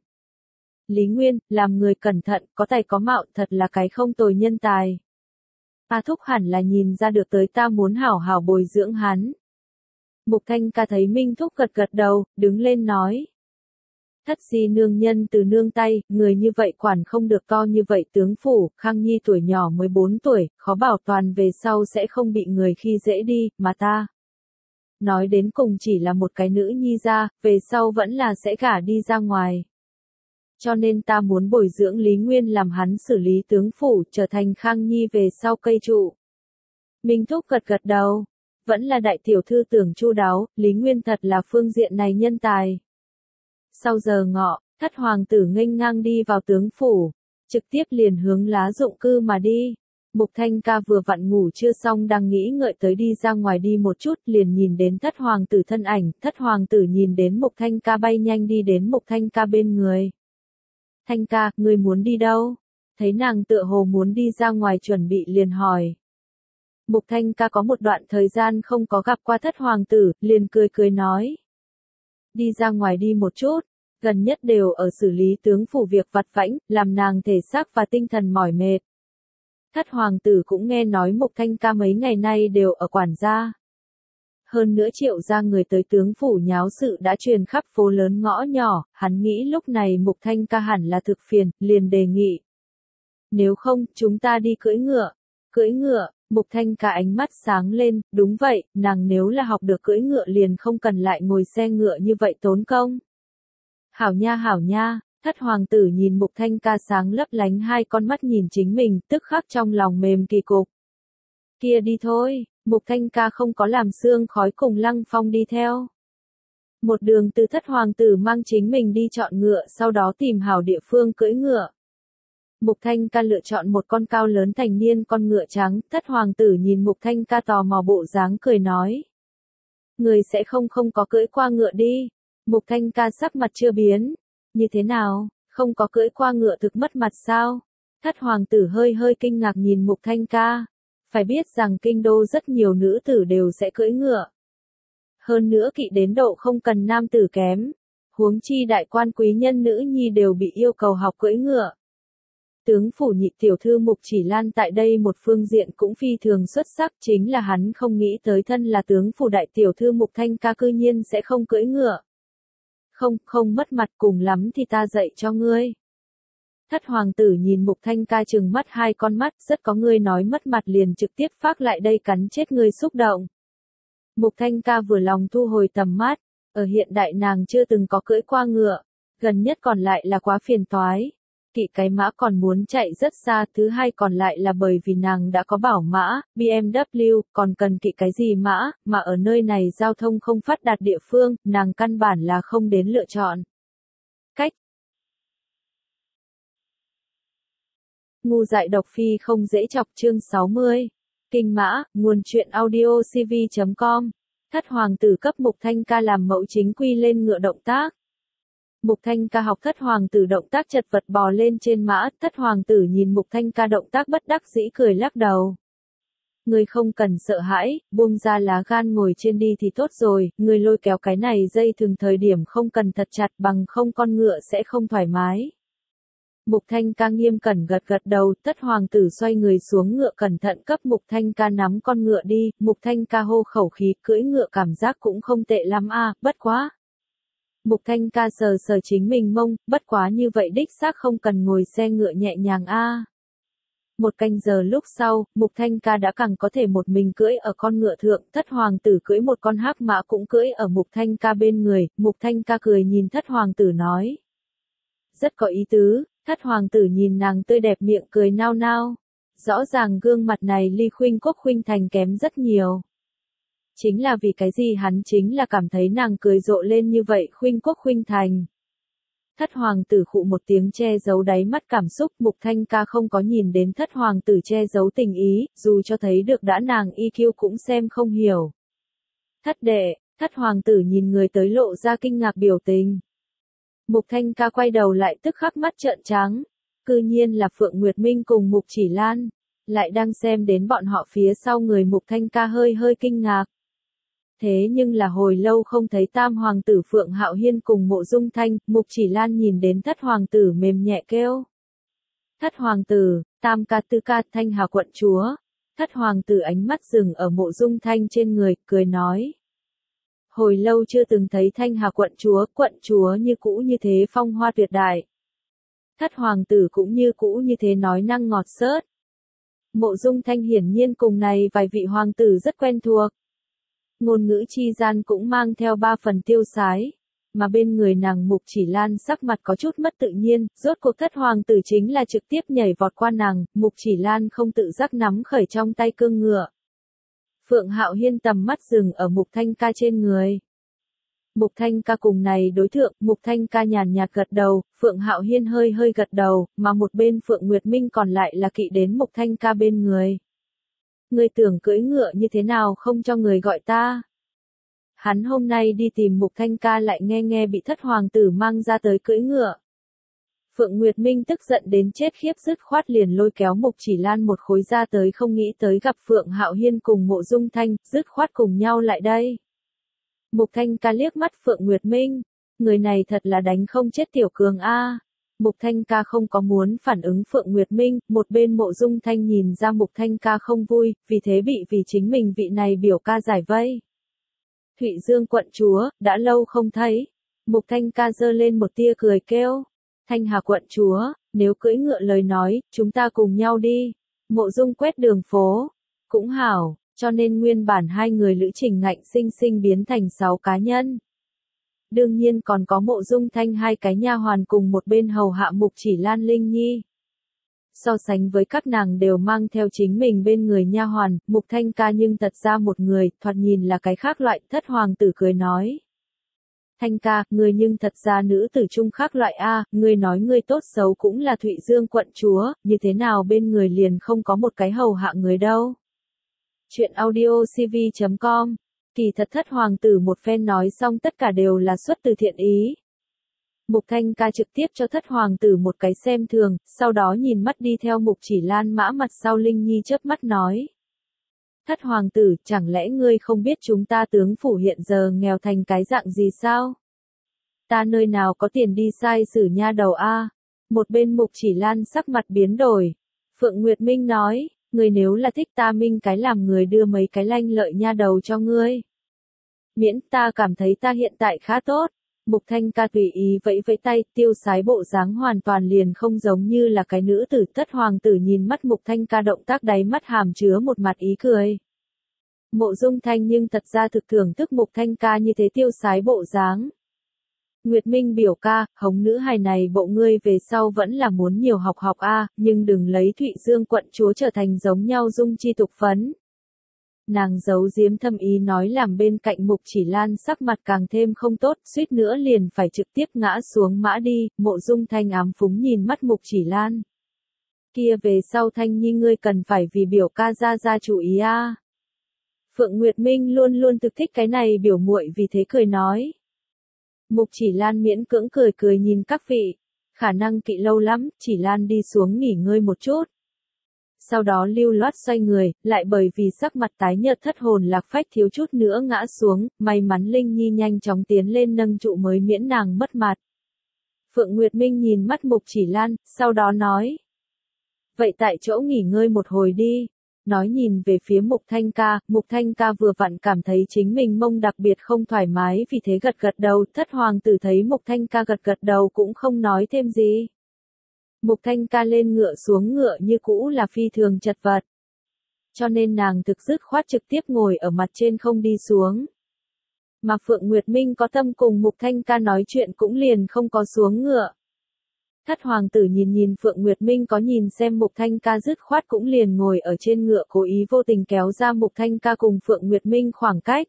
Lý Nguyên, làm người cẩn thận, có tài có mạo, thật là cái không tồi nhân tài. A Thúc hẳn là nhìn ra được tới ta muốn hảo hảo bồi dưỡng hắn. Mục Thanh Ca thấy Minh Thúc gật gật đầu, đứng lên nói. Thất di nương nhân từ nương tay, người như vậy quản không được to như vậy tướng phủ, Khang Nhi tuổi nhỏ mới 4 tuổi, khó bảo toàn về sau sẽ không bị người khi dễ đi, mà ta. Nói đến cùng chỉ là một cái nữ nhi ra, về sau vẫn là sẽ gả đi ra ngoài. Cho nên ta muốn bồi dưỡng Lý Nguyên làm hắn xử lý tướng phủ, trở thành Khang Nhi về sau cây trụ. Minh Thúc gật gật đầu. Vẫn là đại tiểu thư tưởng chu đáo, Lý Nguyên thật là phương diện này nhân tài. Sau giờ ngọ, Thất hoàng tử nghênh ngang đi vào tướng phủ, trực tiếp liền hướng lá dụng cư mà đi. Mục Thanh Ca vừa vặn ngủ chưa xong đang nghĩ ngợi tới đi ra ngoài đi một chút, liền nhìn đến Thất hoàng tử thân ảnh, Thất hoàng tử nhìn đến Mục Thanh Ca bay nhanh đi đến Mục Thanh Ca bên người. Thanh Ca, ngươi muốn đi đâu? Thấy nàng tựa hồ muốn đi ra ngoài chuẩn bị liền hỏi. Mục Thanh Ca có một đoạn thời gian không có gặp qua Thất hoàng tử, liền cười cười nói. Đi ra ngoài đi một chút, gần nhất đều ở xử lý tướng phủ việc vặt vãnh, làm nàng thể xác và tinh thần mỏi mệt. Thất hoàng tử cũng nghe nói Mục Thanh Ca mấy ngày nay đều ở quản gia. Hơn nữa Triệu gia người tới tướng phủ nháo sự đã truyền khắp phố lớn ngõ nhỏ, hắn nghĩ lúc này Mục Thanh Ca hẳn là thực phiền, liền đề nghị. Nếu không, chúng ta đi cưỡi ngựa. Cưỡi ngựa, Mục Thanh Ca ánh mắt sáng lên, đúng vậy, nàng nếu là học được cưỡi ngựa liền không cần lại ngồi xe ngựa như vậy tốn công. Hảo nha, Thất hoàng tử nhìn Mục Thanh Ca sáng lấp lánh hai con mắt nhìn chính mình, tức khắc trong lòng mềm kỳ cục. Kia đi thôi, Mục Thanh Ca không có làm xương khói cùng Lăng Phong đi theo. Một đường từ Thất hoàng tử mang chính mình đi chọn ngựa, sau đó tìm hảo địa phương cưỡi ngựa. Mục Thanh Ca lựa chọn một con cao lớn thành niên con ngựa trắng, Thất hoàng tử nhìn Mục Thanh Ca tò mò bộ dáng cười nói. Người sẽ không có cưỡi qua ngựa đi. Mục Thanh Ca sắc mặt chưa biến. Như thế nào, không có cưỡi qua ngựa thực mất mặt sao? Thất hoàng tử hơi kinh ngạc nhìn Mục Thanh Ca. Phải biết rằng kinh đô rất nhiều nữ tử đều sẽ cưỡi ngựa. Hơn nữa kỵ đến độ không cần nam tử kém. Huống chi đại quan quý nhân nữ nhi đều bị yêu cầu học cưỡi ngựa. Tướng phủ nhị tiểu thư Mục Chỉ Lan tại đây một phương diện cũng phi thường xuất sắc, chính là hắn không nghĩ tới thân là tướng phủ đại tiểu thư Mục Thanh Ca cư nhiên sẽ không cưỡi ngựa. Không mất mặt, cùng lắm thì ta dạy cho ngươi. Thất hoàng tử nhìn Mục Thanh Ca trừng mắt hai con mắt, rất có ngươi nói mất mặt liền trực tiếp phác lại đây cắn chết ngươi xúc động. Mục Thanh Ca vừa lòng thu hồi tầm mắt, ở hiện đại nàng chưa từng có cưỡi qua ngựa, gần nhất còn lại là quá phiền toái. Kỵ cái mã còn muốn chạy rất xa, thứ hai còn lại là bởi vì nàng đã có bảo mã, BMW, còn cần kỵ cái gì mã, mà ở nơi này giao thông không phát đạt địa phương, nàng căn bản là không đến lựa chọn. Cách ngu dại độc phi không dễ chọc chương 60. Kinh mã, nguồn truyện audio cv.com. Thất hoàng tử cấp Mục Thanh Ca làm mẫu chính quy lên ngựa động tác. Mục Thanh Ca học Thất hoàng tử động tác chật vật bò lên trên mã, Thất hoàng tử nhìn Mục Thanh Ca động tác bất đắc dĩ cười lắc đầu. Ngươi không cần sợ hãi, buông ra lá gan ngồi trên đi thì tốt rồi, ngươi lôi kéo cái này dây thường thời điểm không cần thật chặt bằng không con ngựa sẽ không thoải mái. Mục Thanh Ca nghiêm cẩn gật gật đầu, Thất hoàng tử xoay người xuống ngựa cẩn thận cấp Mục Thanh Ca nắm con ngựa đi, Mục Thanh Ca hô khẩu khí, cưỡi ngựa cảm giác cũng không tệ lắm a, bất quá. Mục Thanh Ca sờ chính mình mông, bất quá như vậy đích xác không cần ngồi xe ngựa nhẹ nhàng a. Một canh giờ lúc sau, Mục Thanh Ca đã càng có thể một mình cưỡi ở con ngựa thượng, Thất hoàng tử cưỡi một con hắc mã cũng cưỡi ở Mục Thanh Ca bên người, Mục Thanh Ca cười nhìn Thất hoàng tử nói. Rất có ý tứ, Thất hoàng tử nhìn nàng tươi đẹp miệng cười nao nao. Rõ ràng gương mặt này ly Khuynh Quốc Khuynh Thành kém rất nhiều. Chính là vì cái gì hắn chính là cảm thấy nàng cười rộ lên như vậy Khuynh Quốc Khuynh Thành. Thất hoàng tử khụ một tiếng che giấu đáy mắt cảm xúc, Mục Thanh Ca không có nhìn đến thất hoàng tử che giấu tình ý, dù cho thấy được đã nàng EQ cũng xem không hiểu. Thất đệ, thất hoàng tử nhìn người tới lộ ra kinh ngạc biểu tình. Mục Thanh Ca quay đầu lại tức khắc mắt trợn trắng. Cư nhiên là Phượng Nguyệt Minh cùng Mục Chỉ Lan. Lại đang xem đến bọn họ phía sau người Mục Thanh Ca hơi hơi kinh ngạc. Thế nhưng là hồi lâu không thấy tam hoàng tử Phượng Hạo Hiên cùng Mộ Dung Thanh, Mục Chỉ Lan nhìn đến thất hoàng tử mềm nhẹ kêu. Thất hoàng tử, tam ca tư ca Thanh Hà quận chúa. Thất hoàng tử ánh mắt dừng ở Mộ Dung Thanh trên người, cười nói. Hồi lâu chưa từng thấy Thanh Hà quận chúa như cũ như thế phong hoa tuyệt đại. Thất hoàng tử cũng như cũ như thế nói năng ngọt xớt. Mộ Dung Thanh hiển nhiên cùng này vài vị hoàng tử rất quen thuộc. Ngôn ngữ chi gian cũng mang theo ba phần tiêu sái, mà bên người nàng Mục Chỉ Lan sắc mặt có chút mất tự nhiên, rốt cuộc thất hoàng tử chính là trực tiếp nhảy vọt qua nàng, Mục Chỉ Lan không tự giác nắm khởi trong tay cương ngựa. Phượng Hạo Hiên tầm mắt dừng ở Mục Thanh Ca trên người. Mục Thanh Ca cùng này đối thượng, Mục Thanh Ca nhàn nhạt gật đầu, Phượng Hạo Hiên hơi hơi gật đầu, mà một bên Phượng Nguyệt Minh còn lại là kỵ đến Mục Thanh Ca bên người. Người tưởng cưỡi ngựa như thế nào không cho người gọi ta. Hắn hôm nay đi tìm Mục Thanh Ca lại nghe bị thất hoàng tử mang ra tới cưỡi ngựa. Phượng Nguyệt Minh tức giận đến chết khiếp dứt khoát liền lôi kéo Mục Chỉ Lan một khối ra tới không nghĩ tới gặp Phượng Hạo Hiên cùng Mộ Dung Thanh, dứt khoát cùng nhau lại đây. Mục Thanh Ca liếc mắt Phượng Nguyệt Minh, người này thật là đánh không chết tiểu cường a. Mục Thanh Ca không có muốn phản ứng Phượng Nguyệt Minh, một bên Mộ Dung Thanh nhìn ra Mục Thanh Ca không vui, vì thế vì chính mình vị này biểu ca giải vây. Thụy Dương quận chúa, đã lâu không thấy. Mục Thanh Ca giơ lên một tia cười kêu. Thanh Hà quận chúa, nếu cưỡi ngựa lời nói, chúng ta cùng nhau đi. Mộ Dung quét đường phố. Cũng hảo, cho nên nguyên bản hai người lữ trình ngạnh sinh sinh biến thành 6 cá nhân. Đương nhiên còn có Mộ Dung Thanh hai cái nha hoàn cùng một bên hầu hạ Mục Chỉ Lan Linh Nhi. So sánh với các nàng đều mang theo chính mình bên người nha hoàn, Mục Thanh Ca nhưng thật ra một người, thoạt nhìn là cái khác loại, thất hoàng tử cười nói. Thanh ca, người nhưng thật ra nữ tử trung khác loại A, người nói người tốt xấu cũng là Thụy Dương quận chúa, như thế nào bên người liền không có một cái hầu hạ người đâu. Chuyện audio CV.com. Kỳ thật thất hoàng tử một phen nói xong tất cả đều là xuất từ thiện ý. Mục Thanh Ca trực tiếp cho thất hoàng tử một cái xem thường, sau đó nhìn mắt đi theo Mục Chỉ Lan mã mặt sau Linh Nhi chớp mắt nói. Thất hoàng tử, chẳng lẽ ngươi không biết chúng ta tướng phủ hiện giờ nghèo thành cái dạng gì sao? Ta nơi nào có tiền đi sai xử nha đầu a? Một bên Mục Chỉ Lan sắc mặt biến đổi. Phượng Nguyệt Minh nói, ngươi nếu là thích ta minh cái làm người đưa mấy cái lanh lợi nha đầu cho ngươi. Miễn ta cảm thấy ta hiện tại khá tốt. Mục Thanh Ca tùy ý vẫy vẫy tay, tiêu sái bộ dáng hoàn toàn liền không giống như là cái nữ tử. Thất hoàng tử nhìn mắt Mục Thanh Ca động tác đáy mắt hàm chứa một mặt ý cười. Mộ Dung Thanh nhưng thật ra thực thưởng thức Mục Thanh Ca như thế tiêu sái bộ dáng. Nguyệt Minh biểu ca, hống nữ hài này bộ ngươi về sau vẫn là muốn nhiều học học a, nhưng đừng lấy Thụy Dương quận chúa trở thành giống nhau dung chi tục phấn. Nàng giấu giếm thâm ý nói làm bên cạnh Mục Chỉ Lan sắc mặt càng thêm không tốt, suýt nữa liền phải trực tiếp ngã xuống mã đi, Mộ Dung Thanh ám phúng nhìn mắt Mục Chỉ Lan. Kia về sau Thanh Nhi ngươi cần phải vì biểu ca ra chủ ý a. Phượng Nguyệt Minh luôn luôn thực thích cái này biểu muội vì thế cười nói. Mục Chỉ Lan miễn cưỡng cười nhìn các vị, khả năng kỵ lâu lắm, Chỉ Lan đi xuống nghỉ ngơi một chút. Sau đó lưu loát xoay người, lại bởi vì sắc mặt tái nhợt thất hồn lạc phách thiếu chút nữa ngã xuống, may mắn Linh Nhi nhanh chóng tiến lên nâng trụ mới miễn nàng mất mặt. Phượng Nguyệt Minh nhìn mắt Mục Chỉ Lan, sau đó nói. Vậy tại chỗ nghỉ ngơi một hồi đi. Nói nhìn về phía Mục Thanh Ca vừa vặn cảm thấy chính mình mông đặc biệt không thoải mái vì thế gật đầu, thất hoàng tử thấy Mục Thanh Ca gật đầu cũng không nói thêm gì. Mục Thanh Ca lên ngựa xuống ngựa như cũ là phi thường chật vật. Cho nên nàng thực dứt khoát trực tiếp ngồi ở mặt trên không đi xuống. Mà Phượng Nguyệt Minh có tâm cùng Mục Thanh Ca nói chuyện cũng liền không có xuống ngựa. Thất hoàng tử nhìn nhìn Phượng Nguyệt Minh có nhìn xem Mục Thanh Ca dứt khoát cũng liền ngồi ở trên ngựa cố ý vô tình kéo ra Mục Thanh Ca cùng Phượng Nguyệt Minh khoảng cách.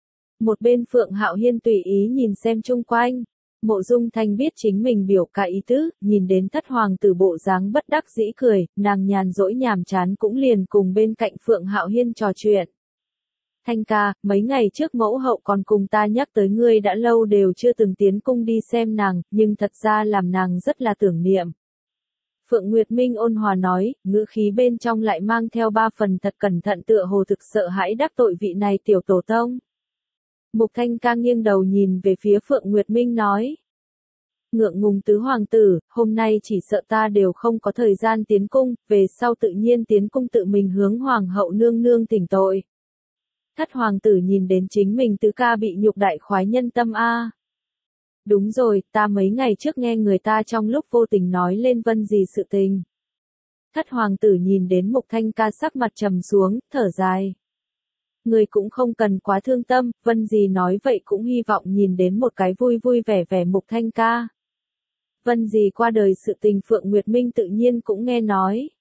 Một bên Phượng Hạo Hiên tùy ý nhìn xem chung quanh. Mộ Dung Thanh biết chính mình biểu cả ý tứ, nhìn đến thất hoàng tử bộ dáng bất đắc dĩ cười, nàng nhàn rỗi nhàm chán cũng liền cùng bên cạnh Phượng Hạo Hiên trò chuyện. Thanh ca, mấy ngày trước mẫu hậu còn cùng ta nhắc tới ngươi đã lâu đều chưa từng tiến cung đi xem nàng, nhưng thật ra làm nàng rất là tưởng niệm. Phượng Nguyệt Minh ôn hòa nói, ngữ khí bên trong lại mang theo ba phần thật cẩn thận tựa hồ thực sợ hãi đắc tội vị này tiểu tổ tông. Mục Thanh ca nghiêng đầu nhìn về phía Phượng Nguyệt Minh nói. Ngượng ngùng tứ hoàng tử, hôm nay chỉ sợ ta đều không có thời gian tiến cung, về sau tự nhiên tiến cung tự mình hướng hoàng hậu nương nương thỉnh tội. Thất hoàng tử nhìn đến chính mình tứ ca bị nhục đại khoái nhân tâm a. Đúng rồi, ta mấy ngày trước nghe người ta trong lúc vô tình nói lên Vân gì sự tình. Thất hoàng tử nhìn đến Mục Thanh ca sắc mặt trầm xuống, thở dài. Người cũng không cần quá thương tâm, Vân gì nói vậy cũng hy vọng nhìn đến một cái vui vui vẻ vẻ Mục Thanh ca. Vân gì qua đời sự tình Phượng Nguyệt Minh tự nhiên cũng nghe nói.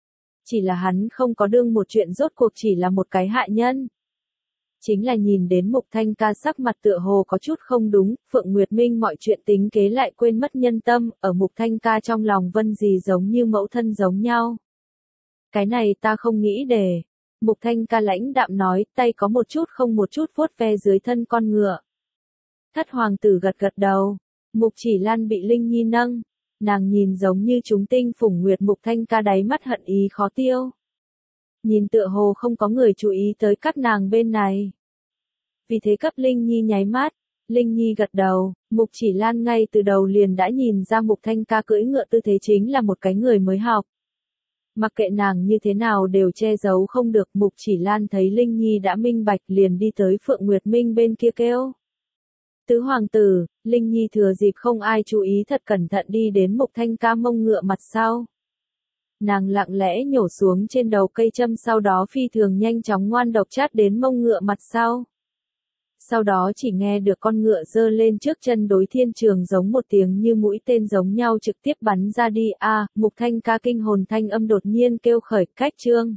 Chỉ là hắn không có đương một chuyện rốt cuộc chỉ là một cái hại nhân. Chính là nhìn đến Mục Thanh ca sắc mặt tựa hồ có chút không đúng, Phượng Nguyệt Minh mọi chuyện tính kế lại quên mất nhân tâm, ở Mục Thanh ca trong lòng Vân gì giống như mẫu thân giống nhau. Cái này ta không nghĩ để. Mục Thanh ca lãnh đạm nói, tay có một chút không một chút vuốt ve dưới thân con ngựa. Thất hoàng tử gật gật đầu. Mục Chỉ Lan bị Linh Nhi nâng. Nàng nhìn giống như chúng tinh phủng nguyệt Mục Thanh ca đáy mắt hận ý khó tiêu. Nhìn tựa hồ không có người chú ý tới các nàng bên này. Vì thế cấp Linh Nhi nháy mắt. Linh Nhi gật đầu, Mục Chỉ Lan ngay từ đầu liền đã nhìn ra Mục Thanh ca cưỡi ngựa tư thế chính là một cái người mới học. Mặc kệ nàng như thế nào đều che giấu không được, Mục Chỉ Lan thấy Linh Nhi đã minh bạch liền đi tới Phượng Nguyệt Minh bên kia kêu. Tứ hoàng tử, Linh Nhi thừa dịp không ai chú ý thật cẩn thận đi đến Mục Thanh ca mông ngựa mặt sau. Nàng lặng lẽ nhổ xuống trên đầu cây châm sau đó phi thường nhanh chóng ngoan độc chát đến mông ngựa mặt sau. Sau đó chỉ nghe được con ngựa giơ lên trước chân đối thiên trường giống một tiếng như mũi tên giống nhau trực tiếp bắn ra đi. Mục Thanh ca kinh hồn thanh âm đột nhiên kêu khởi cách chương.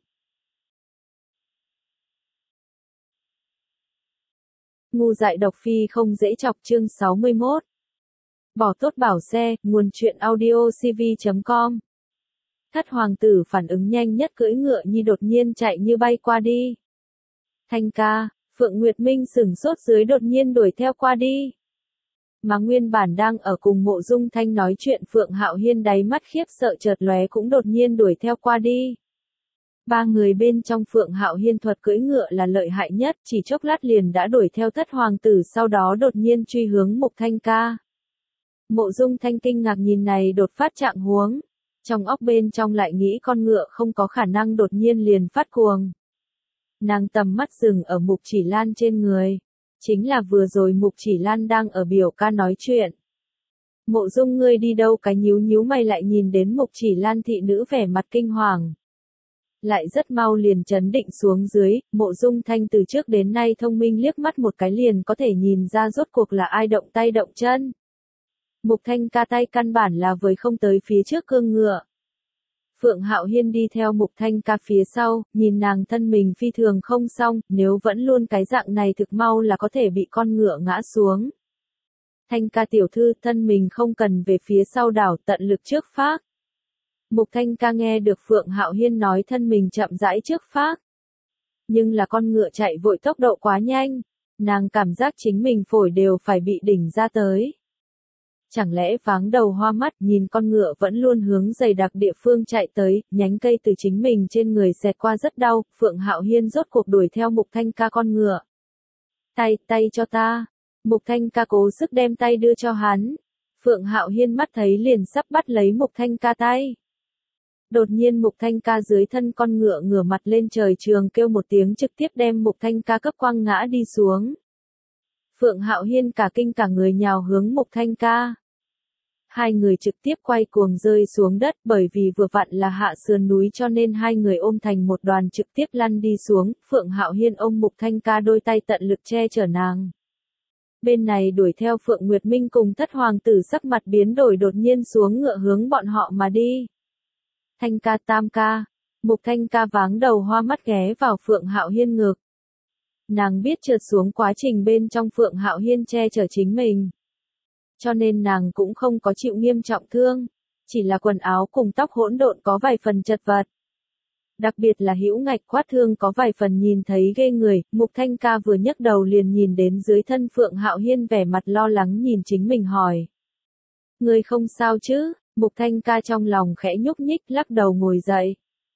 Ngu dại độc phi không dễ chọc chương 61. Bỏ tốt bảo xe, nguồn chuyện audio cv.com. Thất hoàng tử phản ứng nhanh nhất cưỡi ngựa nhi đột nhiên chạy như bay qua đi. Thanh ca. Phượng Nguyệt Minh sửng sốt dưới đột nhiên đuổi theo qua đi. Mà nguyên bản đang ở cùng Mộ Dung Thanh nói chuyện Phượng Hạo Hiên đáy mắt khiếp sợ chợt lóe cũng đột nhiên đuổi theo qua đi. Ba người bên trong Phượng Hạo Hiên thuật cưỡi ngựa là lợi hại nhất, chỉ chốc lát liền đã đuổi theo thất hoàng tử sau đó đột nhiên truy hướng Mục Thanh ca. Mộ Dung Thanh kinh ngạc nhìn này đột phát trạng huống. Trong óc bên trong lại nghĩ con ngựa không có khả năng đột nhiên liền phát cuồng. Nàng tầm mắt dừng ở Mục Chỉ Lan trên người. Chính là vừa rồi Mục Chỉ Lan đang ở biểu ca nói chuyện. Mộ Dung ngươi đi đâu cái nhíu nhíu mày lại nhìn đến Mục Chỉ Lan thị nữ vẻ mặt kinh hoàng. Lại rất mau liền chấn định xuống dưới, Mộ Dung Thanh từ trước đến nay thông minh liếc mắt một cái liền có thể nhìn ra rốt cuộc là ai động tay động chân. Mục Thanh ca tay căn bản là với không tới phía trước cương ngựa. Phượng Hạo Hiên đi theo Mục Thanh ca phía sau, nhìn nàng thân mình phi thường không xong, nếu vẫn luôn cái dạng này thực mau là có thể bị con ngựa ngã xuống. Thanh ca tiểu thư thân mình không cần về phía sau đảo tận lực trước phác. Mục Thanh ca nghe được Phượng Hạo Hiên nói thân mình chậm rãi trước phác. Nhưng là con ngựa chạy vội tốc độ quá nhanh, nàng cảm giác chính mình phổi đều phải bị đỉnh ra tới. Chẳng lẽ váng đầu hoa mắt nhìn con ngựa vẫn luôn hướng dày đặc địa phương chạy tới, nhánh cây từ chính mình trên người xẹt qua rất đau, Phượng Hạo Hiên rốt cuộc đuổi theo Mục Thanh ca con ngựa. Tay cho ta. Mục Thanh ca cố sức đem tay đưa cho hắn. Phượng Hạo Hiên mắt thấy liền sắp bắt lấy Mục Thanh ca tay. Đột nhiên Mục Thanh ca dưới thân con ngựa ngửa mặt lên trời trường kêu một tiếng trực tiếp đem Mục Thanh ca cấp quăng ngã đi xuống. Phượng Hạo Hiên cả kinh cả người nhào hướng Mục Thanh ca. hai người trực tiếp quay cuồng rơi xuống đất, bởi vì vừa vặn là hạ sườn núi cho nên hai người ôm thành một đoàn trực tiếp lăn đi xuống, Phượng Hạo Hiên ôm Mục Thanh Ca đôi tay tận lực che chở nàng. Bên này đuổi theo Phượng Nguyệt Minh cùng Thất Hoàng tử sắc mặt biến đổi đột nhiên xuống ngựa hướng bọn họ mà đi. Thanh ca tam ca, Mục Thanh Ca váng đầu hoa mắt ghé vào Phượng Hạo Hiên ngực. Nàng biết trượt xuống quá trình bên trong Phượng Hạo Hiên che chở chính mình. Cho nên nàng cũng không có chịu nghiêm trọng thương, chỉ là quần áo cùng tóc hỗn độn có vài phần chật vật. Đặc biệt là hữu ngạch quát thương có vài phần nhìn thấy ghê người, Mục Thanh Ca vừa nhấc đầu liền nhìn đến dưới thân Phượng Hạo Hiên vẻ mặt lo lắng nhìn chính mình hỏi. Ngươi không sao chứ? Mục Thanh Ca trong lòng khẽ nhúc nhích lắc đầu ngồi dậy.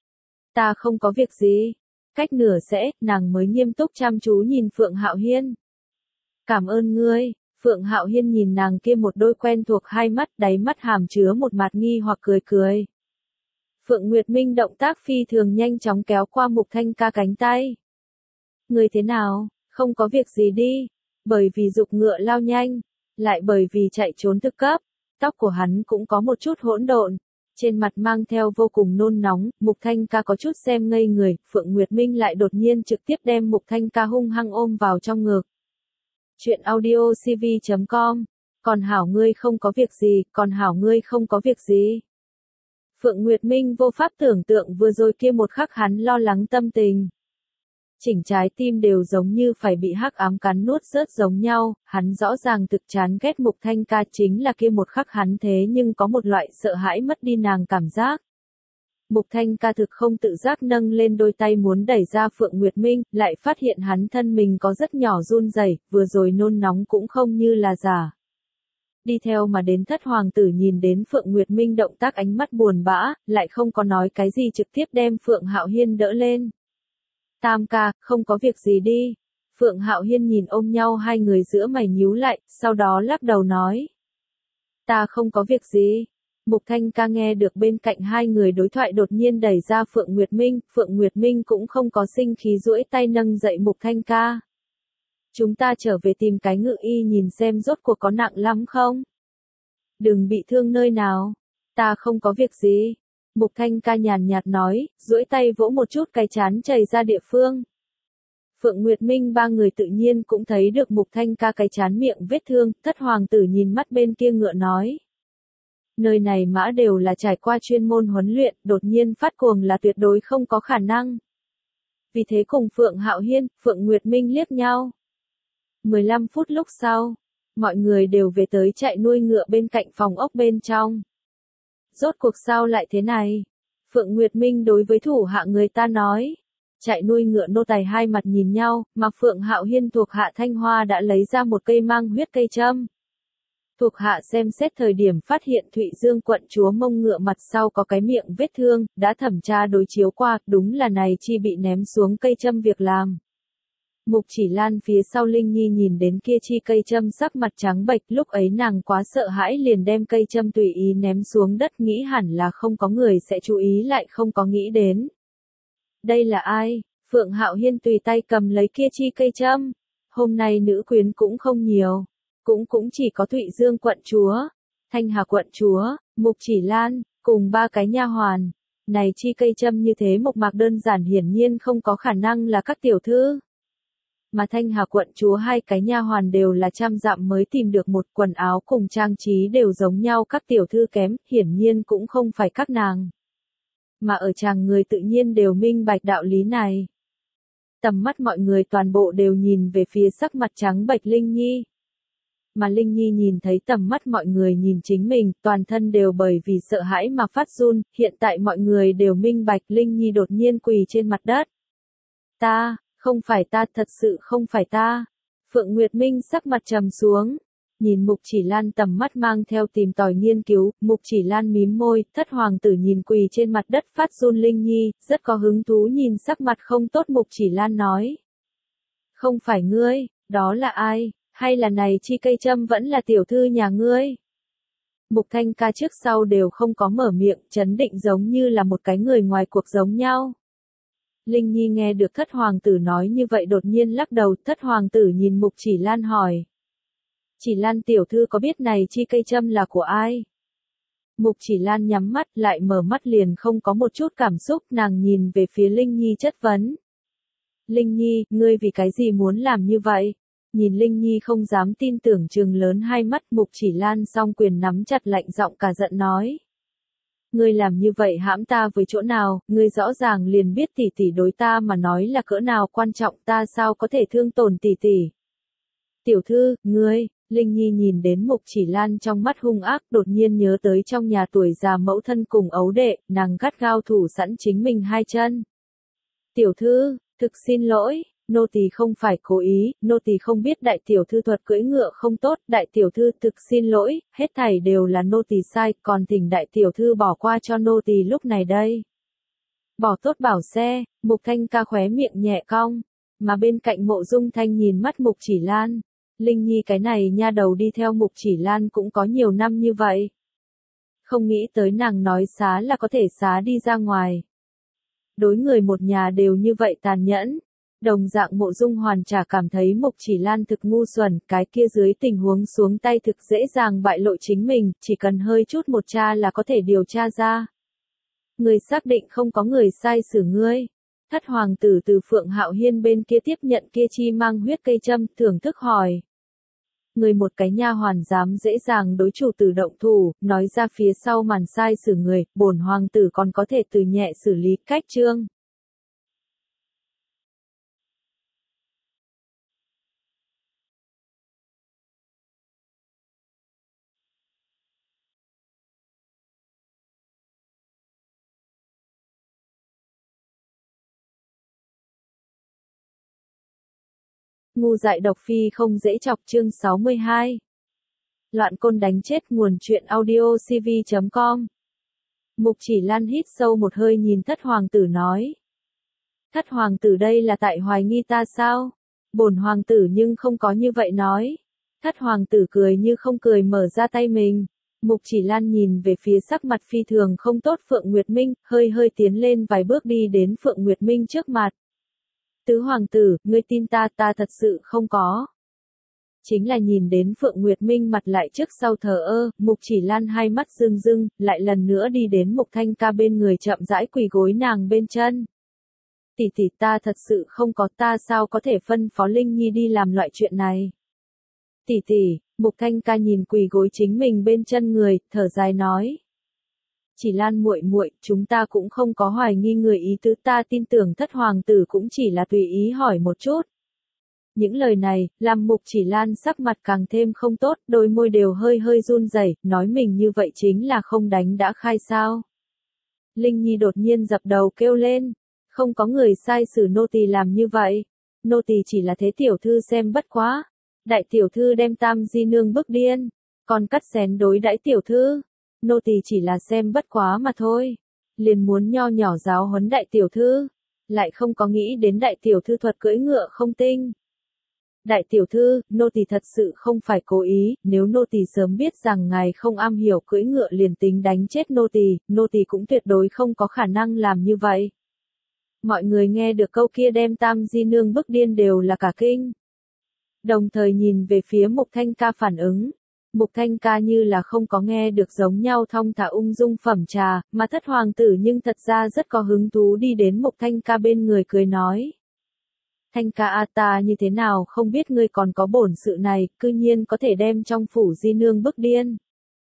Ta không có việc gì. Cách nửa sẽ, nàng mới nghiêm túc chăm chú nhìn Phượng Hạo Hiên. Cảm ơn ngươi. Phượng Hạo Hiên nhìn nàng kia một đôi quen thuộc hai mắt, đáy mắt hàm chứa một mặt nghi hoặc cười cười. Phượng Nguyệt Minh động tác phi thường nhanh chóng kéo qua Mục Thanh Ca cánh tay. Ngươi thế nào, không có việc gì đi. Bởi vì dục ngựa lao nhanh, lại bởi vì chạy trốn tức cấp, tóc của hắn cũng có một chút hỗn độn, trên mặt mang theo vô cùng nôn nóng, Mục Thanh Ca có chút xem ngây người, Phượng Nguyệt Minh lại đột nhiên trực tiếp đem Mục Thanh Ca hung hăng ôm vào trong ngực. Chuyện audio cv.com, còn hảo ngươi không có việc gì, còn hảo ngươi không có việc gì. Phượng Nguyệt Minh vô pháp tưởng tượng vừa rồi kia một khắc hắn lo lắng tâm tình. Chỉnh trái tim đều giống như phải bị hắc ám cắn nuốt rớt giống nhau, hắn rõ ràng thực chán ghét Mục Thanh Ca chính là kia một khắc hắn thế nhưng có một loại sợ hãi mất đi nàng cảm giác. Mục Thanh Ca thực không tự giác nâng lên đôi tay muốn đẩy ra Phượng Nguyệt Minh, lại phát hiện hắn thân mình có rất nhỏ run rẩy, vừa rồi nôn nóng cũng không như là giả. Đi theo mà đến Thất Hoàng tử nhìn đến Phượng Nguyệt Minh động tác ánh mắt buồn bã, lại không có nói cái gì trực tiếp đem Phượng Hạo Hiên đỡ lên. Tam ca, không có việc gì đi. Phượng Hạo Hiên nhìn ôm nhau hai người giữa mày nhíu lại, sau đó lắc đầu nói. Ta không có việc gì. Mục Thanh Ca nghe được bên cạnh hai người đối thoại đột nhiên đẩy ra Phượng Nguyệt Minh cũng không có sinh khí duỗi tay nâng dậy Mục Thanh Ca. Chúng ta trở về tìm cái ngự y nhìn xem rốt cuộc có nặng lắm không? Đừng bị thương nơi nào. Ta không có việc gì. Mục Thanh Ca nhàn nhạt nói, duỗi tay vỗ một chút cái chán chảy ra địa phương. Phượng Nguyệt Minh ba người tự nhiên cũng thấy được Mục Thanh Ca cái chán miệng vết thương, Thất Hoàng tử nhìn mắt bên kia ngựa nói. Nơi này mã đều là trải qua chuyên môn huấn luyện, đột nhiên phát cuồng là tuyệt đối không có khả năng. Vì thế cùng Phượng Hạo Hiên, Phượng Nguyệt Minh liếc nhau. 15 phút lúc sau, mọi người đều về tới trại nuôi ngựa bên cạnh phòng ốc bên trong. Rốt cuộc sao lại thế này? Phượng Nguyệt Minh đối với thủ hạ người ta nói. Trại nuôi ngựa nô tài hai mặt nhìn nhau, mà Phượng Hạo Hiên thuộc hạ Thanh Hoa đã lấy ra một cây mang huyết cây châm. Thuộc hạ xem xét thời điểm phát hiện Thụy Dương quận chúa mông ngựa mặt sau có cái miệng vết thương, đã thẩm tra đối chiếu qua, đúng là này chi bị ném xuống cây châm việc làm. Mục Chỉ Lan phía sau Linh Nhi nhìn đến kia chi cây châm sắc mặt trắng bệch, lúc ấy nàng quá sợ hãi liền đem cây châm tùy ý ném xuống đất, nghĩ hẳn là không có người sẽ chú ý lại không có nghĩ đến. Đây là ai? Phượng Hạo Hiên tùy tay cầm lấy kia chi cây châm. Hôm nay nữ quyến cũng không nhiều. Cũng chỉ có Thụy Dương quận chúa, Thanh Hà quận chúa, Mục Chỉ Lan, cùng ba cái nha hoàn. Này chi cây châm như thế mộc mạc đơn giản hiển nhiên không có khả năng là các tiểu thư. Mà Thanh Hà quận chúa hai cái nha hoàn đều là trăm dặm mới tìm được một, quần áo cùng trang trí đều giống nhau, các tiểu thư kém, hiển nhiên cũng không phải các nàng. Mà ở chàng người tự nhiên đều minh bạch đạo lý này. Tầm mắt mọi người toàn bộ đều nhìn về phía sắc mặt trắng bệch Linh Nhi. Mà Linh Nhi nhìn thấy tầm mắt mọi người nhìn chính mình, toàn thân đều bởi vì sợ hãi mà phát run, hiện tại mọi người đều minh bạch Linh Nhi đột nhiên quỳ trên mặt đất. Ta, không phải ta, thật sự không phải ta. Phượng Nguyệt Minh sắc mặt trầm xuống, nhìn Mục Chỉ Lan tầm mắt mang theo tìm tòi nghiên cứu, Mục Chỉ Lan mím môi, Thất Hoàng tử nhìn quỳ trên mặt đất phát run Linh Nhi, rất có hứng thú nhìn sắc mặt không tốt Mục Chỉ Lan nói. Không phải ngươi, đó là ai? Hay là này chi cây châm vẫn là tiểu thư nhà ngươi? Mục Thanh Ca trước sau đều không có mở miệng, trấn định giống như là một cái người ngoài cuộc giống nhau. Linh Nhi nghe được Thất Hoàng tử nói như vậy đột nhiên lắc đầu, Thất Hoàng tử nhìn Mục Chỉ Lan hỏi. Chỉ Lan tiểu thư có biết này chi cây châm là của ai? Mục Chỉ Lan nhắm mắt lại mở mắt liền không có một chút cảm xúc, nàng nhìn về phía Linh Nhi chất vấn. Linh Nhi, ngươi vì cái gì muốn làm như vậy? Nhìn Linh Nhi không dám tin tưởng trừng lớn hai mắt, Mục Chỉ Lan song quyền nắm chặt lạnh giọng cả giận nói. Ngươi làm như vậy hãm ta với chỗ nào, ngươi rõ ràng liền biết tỷ tỷ đối ta mà nói là cỡ nào quan trọng, ta sao có thể thương tổn tỷ tỷ. Tiểu thư, ngươi, Linh Nhi nhìn đến Mục Chỉ Lan trong mắt hung ác, đột nhiên nhớ tới trong nhà tuổi già mẫu thân cùng ấu đệ, nàng gắt gao thủ sẵn chính mình hai chân. Tiểu thư, thực xin lỗi, nô tỳ không phải cố ý, nô tỳ không biết đại tiểu thư thuật cưỡi ngựa không tốt, đại tiểu thư thực xin lỗi, hết thảy đều là nô tỳ sai, còn thỉnh đại tiểu thư bỏ qua cho nô tỳ lúc này đây. Bỏ tốt bảo xe, Mục Thanh Ca khóe miệng nhẹ cong, mà bên cạnh Mộ Dung Thanh nhìn mắt Mục Chỉ Lan, Linh Nhi cái này nha đầu đi theo Mục Chỉ Lan cũng có nhiều năm như vậy. Không nghĩ tới nàng nói xá là có thể xá đi ra ngoài. Đối người một nhà đều như vậy tàn nhẫn. Đồng dạng Mộ Dung Hoàn chả cảm thấy Mục Chỉ Lan thực ngu xuẩn, cái kia dưới tình huống xuống tay thực dễ dàng bại lộ chính mình, chỉ cần hơi chút một tra là có thể điều tra ra. Người xác định không có người sai xử ngươi. Thất hoàng tử từ Phượng Hạo Hiên bên kia tiếp nhận kia chi mang huyết cây châm, thưởng thức hỏi. Người một cái nha hoàn dám dễ dàng đối chủ tử động thủ, nói ra phía sau màn sai xử người, bổn hoàng tử còn có thể từ nhẹ xử lý, cách chương. Ngu dại độc phi không dễ chọc chương 62. Loạn côn đánh chết nguồn chuyện audio cv.com. Mục Chỉ Lan hít sâu một hơi nhìn thất hoàng tử nói. Thất hoàng tử đây là tại hoài nghi ta sao? Bổn hoàng tử nhưng không có như vậy nói. Thất hoàng tử cười như không cười mở ra tay mình. Mục Chỉ Lan nhìn về phía sắc mặt phi thường không tốt Phượng Nguyệt Minh, hơi hơi tiến lên vài bước đi đến Phượng Nguyệt Minh trước mặt. Tứ hoàng tử, ngươi tin ta, ta thật sự không có. Chính là nhìn đến Phượng Nguyệt Minh mặt lại trước sau thờ ơ, Mục Chỉ Lan hai mắt rưng rưng, lại lần nữa đi đến Mục Thanh Ca bên người chậm rãi quỳ gối nàng bên chân. Tỷ tỷ ta thật sự không có, ta sao có thể phân phó Linh Nhi đi làm loại chuyện này. Tỷ tỷ, Mục Thanh Ca nhìn quỳ gối chính mình bên chân người, thở dài nói. Chỉ Lan muội muội, chúng ta cũng không có hoài nghi người ý tứ, ta tin tưởng thất hoàng tử cũng chỉ là tùy ý hỏi một chút. Những lời này, làm Mục Chỉ Lan sắc mặt càng thêm không tốt, đôi môi đều hơi hơi run rẩy, nói mình như vậy chính là không đánh đã khai sao. Linh Nhi đột nhiên dập đầu kêu lên, không có người sai xử nô tỳ làm như vậy. Nô tỳ chỉ là thế tiểu thư xem bất quá. Đại tiểu thư đem Tam Di Nương bức điên, còn cắt xén đối đãi tiểu thư. Nô tỳ chỉ là xem bất quá mà thôi. Liền muốn nho nhỏ giáo huấn đại tiểu thư, lại không có nghĩ đến đại tiểu thư thuật cưỡi ngựa không tinh. Đại tiểu thư, nô tỳ thật sự không phải cố ý, nếu nô tỳ sớm biết rằng ngài không am hiểu cưỡi ngựa liền tính đánh chết nô tỳ cũng tuyệt đối không có khả năng làm như vậy. Mọi người nghe được câu kia đem Tam Di Nương bức điên đều là cả kinh. Đồng thời nhìn về phía Mục Thanh Ca phản ứng. Mục Thanh Ca như là không có nghe được giống nhau thong thả ung dung phẩm trà, mà thất hoàng tử nhưng thật ra rất có hứng thú đi đến Mục Thanh Ca bên người cười nói. Thanh Ca a ta như thế nào không biết ngươi còn có bổn sự này, cư nhiên có thể đem trong phủ Di Nương bức điên.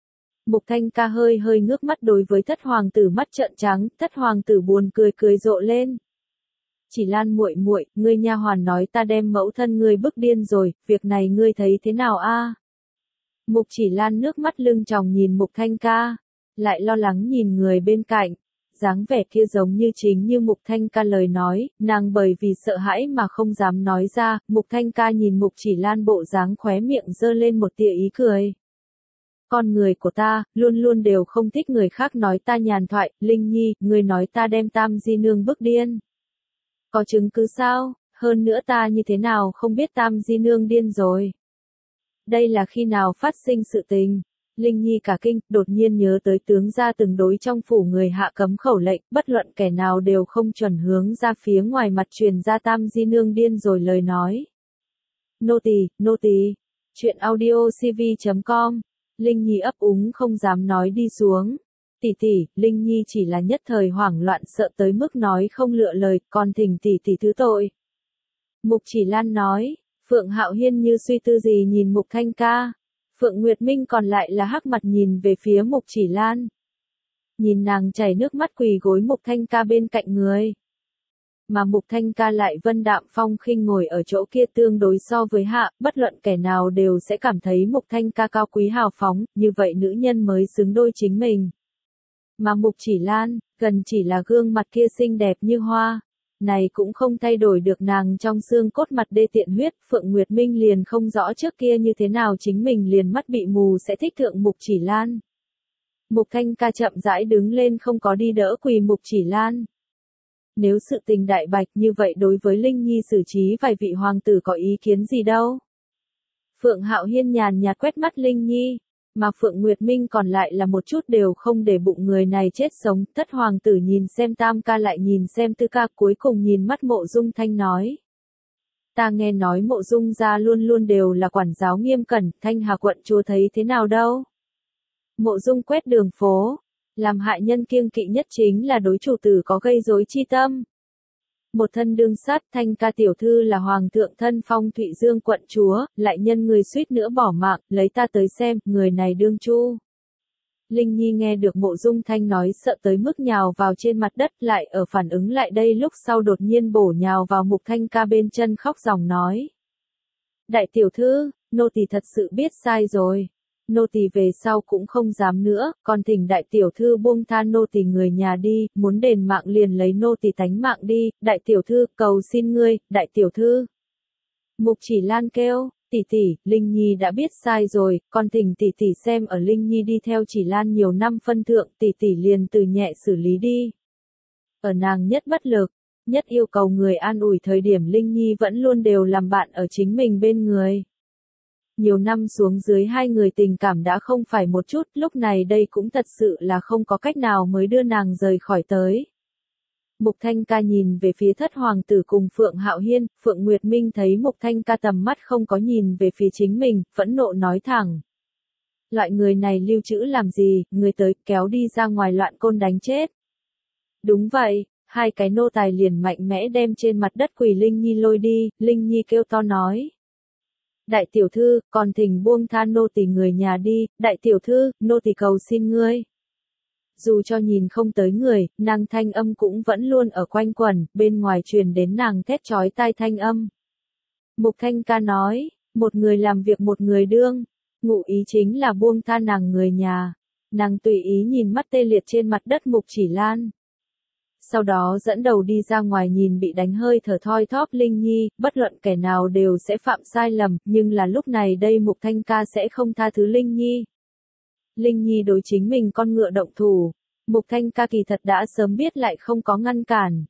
Mục Thanh Ca hơi hơi ngước mắt đối với thất hoàng tử mắt trợn trắng, thất hoàng tử buồn cười cười rộ lên. Chỉ Lan muội muội, ngươi nha hoàn nói ta đem mẫu thân ngươi bức điên rồi, việc này ngươi thấy thế nào a? Mục Chỉ Lan nước mắt lưng tròng nhìn Mục Thanh Ca, lại lo lắng nhìn người bên cạnh, dáng vẻ kia giống như chính như Mục Thanh Ca lời nói, nàng bởi vì sợ hãi mà không dám nói ra, Mục Thanh Ca nhìn Mục Chỉ Lan bộ dáng khóe miệng giơ lên một tia ý cười. Con người của ta, luôn luôn đều không thích người khác nói ta nhàn thoại, Linh Nhi, ngươi nói ta đem Tam Di Nương bức điên. Có chứng cứ sao, hơn nữa ta như thế nào không biết Tam Di Nương điên rồi. Đây là khi nào phát sinh sự tình. Linh Nhi cả kinh, đột nhiên nhớ tới tướng gia từng đối trong phủ người hạ cấm khẩu lệnh, bất luận kẻ nào đều không chuẩn hướng ra phía ngoài mặt truyền ra Tam Di Nương điên rồi lời nói. Nô tỳ, chuyện audio cv.com, Linh Nhi ấp úng không dám nói đi xuống. Tỷ tỷ, Linh Nhi chỉ là nhất thời hoảng loạn sợ tới mức nói không lựa lời, còn thỉnh tỷ tỷ thứ tội. Mục Chỉ Lan nói. Phượng Hạo Hiên như suy tư gì nhìn Mục Thanh Ca. Phượng Nguyệt Minh còn lại là hắc mặt nhìn về phía Mục Chỉ Lan. Nhìn nàng chảy nước mắt quỳ gối Mục Thanh Ca bên cạnh người. Mà Mục Thanh Ca lại vân đạm phong khinh ngồi ở chỗ kia tương đối so với hạ, bất luận kẻ nào đều sẽ cảm thấy Mục Thanh Ca cao quý hào phóng, như vậy nữ nhân mới xứng đôi chính mình. Mà Mục Chỉ Lan, gần chỉ là gương mặt kia xinh đẹp như hoa. Này cũng không thay đổi được nàng trong xương cốt mặt đê tiện huyết, Phượng Nguyệt Minh liền không rõ trước kia như thế nào chính mình liền mắt bị mù sẽ thích thượng Mục Chỉ Lan. Mục Thanh Ca chậm rãi đứng lên không có đi đỡ quỳ Mục Chỉ Lan. Nếu sự tình đại bạch như vậy đối với Linh Nhi xử trí vài vị hoàng tử có ý kiến gì đâu. Phượng Hạo Hiên nhàn nhạt quét mắt Linh Nhi, mà Phượng Nguyệt Minh còn lại là một chút đều không để bụng người này chết sống. Thất hoàng tử nhìn xem Tam ca lại nhìn xem Tư ca, cuối cùng nhìn mắt Mộ Dung Thanh nói. Ta nghe nói Mộ Dung gia luôn luôn đều là quản giáo nghiêm cẩn, Thanh Hà quận chúa thấy thế nào đâu. Mộ Dung quét đường phố, làm hại nhân kiêng kỵ nhất chính là đối chủ tử có gây rối chi tâm. Một thân đương sát, Thanh ca tiểu thư là hoàng thượng thân phong Thụy Dương quận chúa, lại nhân người suýt nữa bỏ mạng, lấy ta tới xem, người này đương chu. Linh Nhi nghe được Mộ Dung Thanh nói sợ tới mức nhào vào trên mặt đất, lại ở phản ứng lại đây lúc sau đột nhiên bổ nhào vào Mục Thanh ca bên chân khóc ròng nói. Đại tiểu thư, nô tỳ thật sự biết sai rồi. Nô tỳ về sau cũng không dám nữa, còn thỉnh đại tiểu thư buông tha nô tỳ người nhà đi, muốn đền mạng liền lấy nô tỳ tánh mạng đi, đại tiểu thư, cầu xin ngươi, đại tiểu thư. Mục Chỉ Lan kêu, tỷ tỷ, Linh Nhi đã biết sai rồi, còn thỉnh tỷ tỷ xem ở Linh Nhi đi theo Chỉ Lan nhiều năm phân thượng, tỷ tỷ liền từ nhẹ xử lý đi. Ở nàng nhất bất lực, nhất yêu cầu người an ủi thời điểm Linh Nhi vẫn luôn đều làm bạn ở chính mình bên người. Nhiều năm xuống dưới hai người tình cảm đã không phải một chút, lúc này đây cũng thật sự là không có cách nào mới đưa nàng rời khỏi tới. Mục Thanh ca nhìn về phía thất hoàng tử cùng Phượng Hạo Hiên, Phượng Nguyệt Minh thấy Mục Thanh ca tầm mắt không có nhìn về phía chính mình, phẫn nộ nói thẳng. Loại người này lưu trữ làm gì, người tới kéo đi ra ngoài loạn côn đánh chết. Đúng vậy, hai cái nô tài liền mạnh mẽ đem trên mặt đất quỳ Linh Nhi lôi đi, Linh Nhi kêu to nói. Đại tiểu thư, còn thỉnh buông tha nô tỳ người nhà đi, đại tiểu thư, nô tỳ cầu xin ngươi. Dù cho nhìn không tới người, nàng thanh âm cũng vẫn luôn ở quanh quẩn, bên ngoài truyền đến nàng thét chói tai thanh âm. Mục Thanh ca nói, một người làm việc một người đương, ngụ ý chính là buông tha nàng người nhà. Nàng tùy ý nhìn mắt tê liệt trên mặt đất Mục Chỉ Lan. Sau đó dẫn đầu đi ra ngoài nhìn bị đánh hơi thở thoi thóp Linh Nhi, bất luận kẻ nào đều sẽ phạm sai lầm, nhưng là lúc này đây Mục Thanh ca sẽ không tha thứ Linh Nhi. Linh Nhi đối chính mình con ngựa động thủ, Mục Thanh ca kỳ thật đã sớm biết lại không có ngăn cản.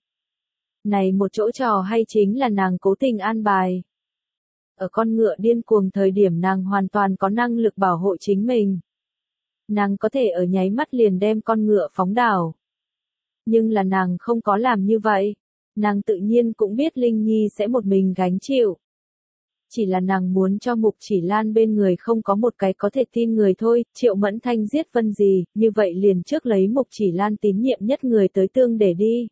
Này một chỗ trò hay chính là nàng cố tình an bài. Ở con ngựa điên cuồng thời điểm nàng hoàn toàn có năng lực bảo hộ chính mình. Nàng có thể ở nháy mắt liền đem con ngựa phóng đảo. Nhưng là nàng không có làm như vậy. Nàng tự nhiên cũng biết Linh Nhi sẽ một mình gánh chịu. Chỉ là nàng muốn cho Mục Chỉ Lan bên người không có một cái có thể tin người thôi, Triệu Mẫn Thanh giết Vân gì, như vậy liền trước lấy Mục Chỉ Lan tín nhiệm nhất người tới tương để đi.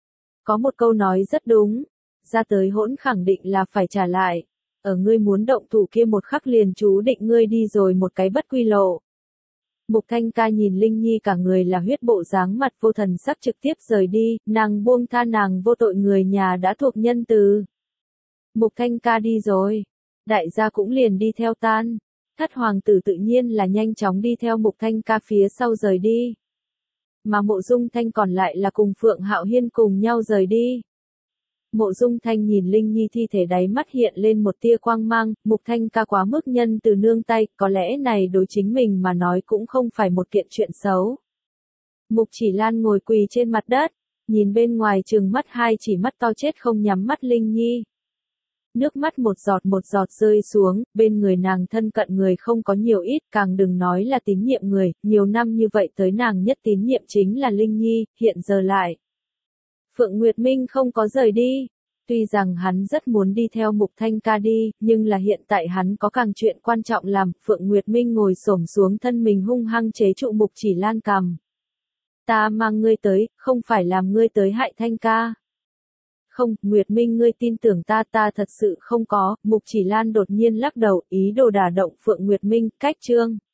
Có một câu nói rất đúng, ra tới hỗn khẳng định là phải trả lại, ở ngươi muốn động thủ kia một khắc liền chú định ngươi đi rồi một cái bất quy lộ. Mục Thanh ca nhìn Linh Nhi cả người là huyết bộ dáng mặt vô thần sắc trực tiếp rời đi, nàng buông tha nàng vô tội người nhà đã thuộc nhân từ. Mục Thanh ca đi rồi, đại gia cũng liền đi theo tan, thất hoàng tử tự nhiên là nhanh chóng đi theo Mục Thanh ca phía sau rời đi. Mà Mộ Dung Thanh còn lại là cùng Phượng Hạo Hiên cùng nhau rời đi. Mộ Dung Thanh nhìn Linh Nhi thi thể đáy mắt hiện lên một tia quang mang, Mục Thanh ca quá mức nhân từ nương tay, có lẽ này đối chính mình mà nói cũng không phải một kiện chuyện xấu. Mục Chỉ Lan ngồi quỳ trên mặt đất, nhìn bên ngoài trừng mắt hai chỉ mắt to chết không nhắm mắt Linh Nhi. Nước mắt một giọt rơi xuống, bên người nàng thân cận người không có nhiều ít, càng đừng nói là tín nhiệm người, nhiều năm như vậy tới nàng nhất tín nhiệm chính là Linh Nhi, hiện giờ lại. Phượng Nguyệt Minh không có rời đi, tuy rằng hắn rất muốn đi theo Mục Thanh ca đi, nhưng là hiện tại hắn có càng chuyện quan trọng làm, Phượng Nguyệt Minh ngồi xổm xuống thân mình hung hăng chế trụ Mục Chỉ Lan cằm. ta mang ngươi tới, không phải làm ngươi tới hại Thanh ca. Không, Nguyệt Minh ngươi tin tưởng ta thật sự không có, Mục Chỉ Lan đột nhiên lắc đầu, ý đồ đả động Phượng Nguyệt Minh, cách chương.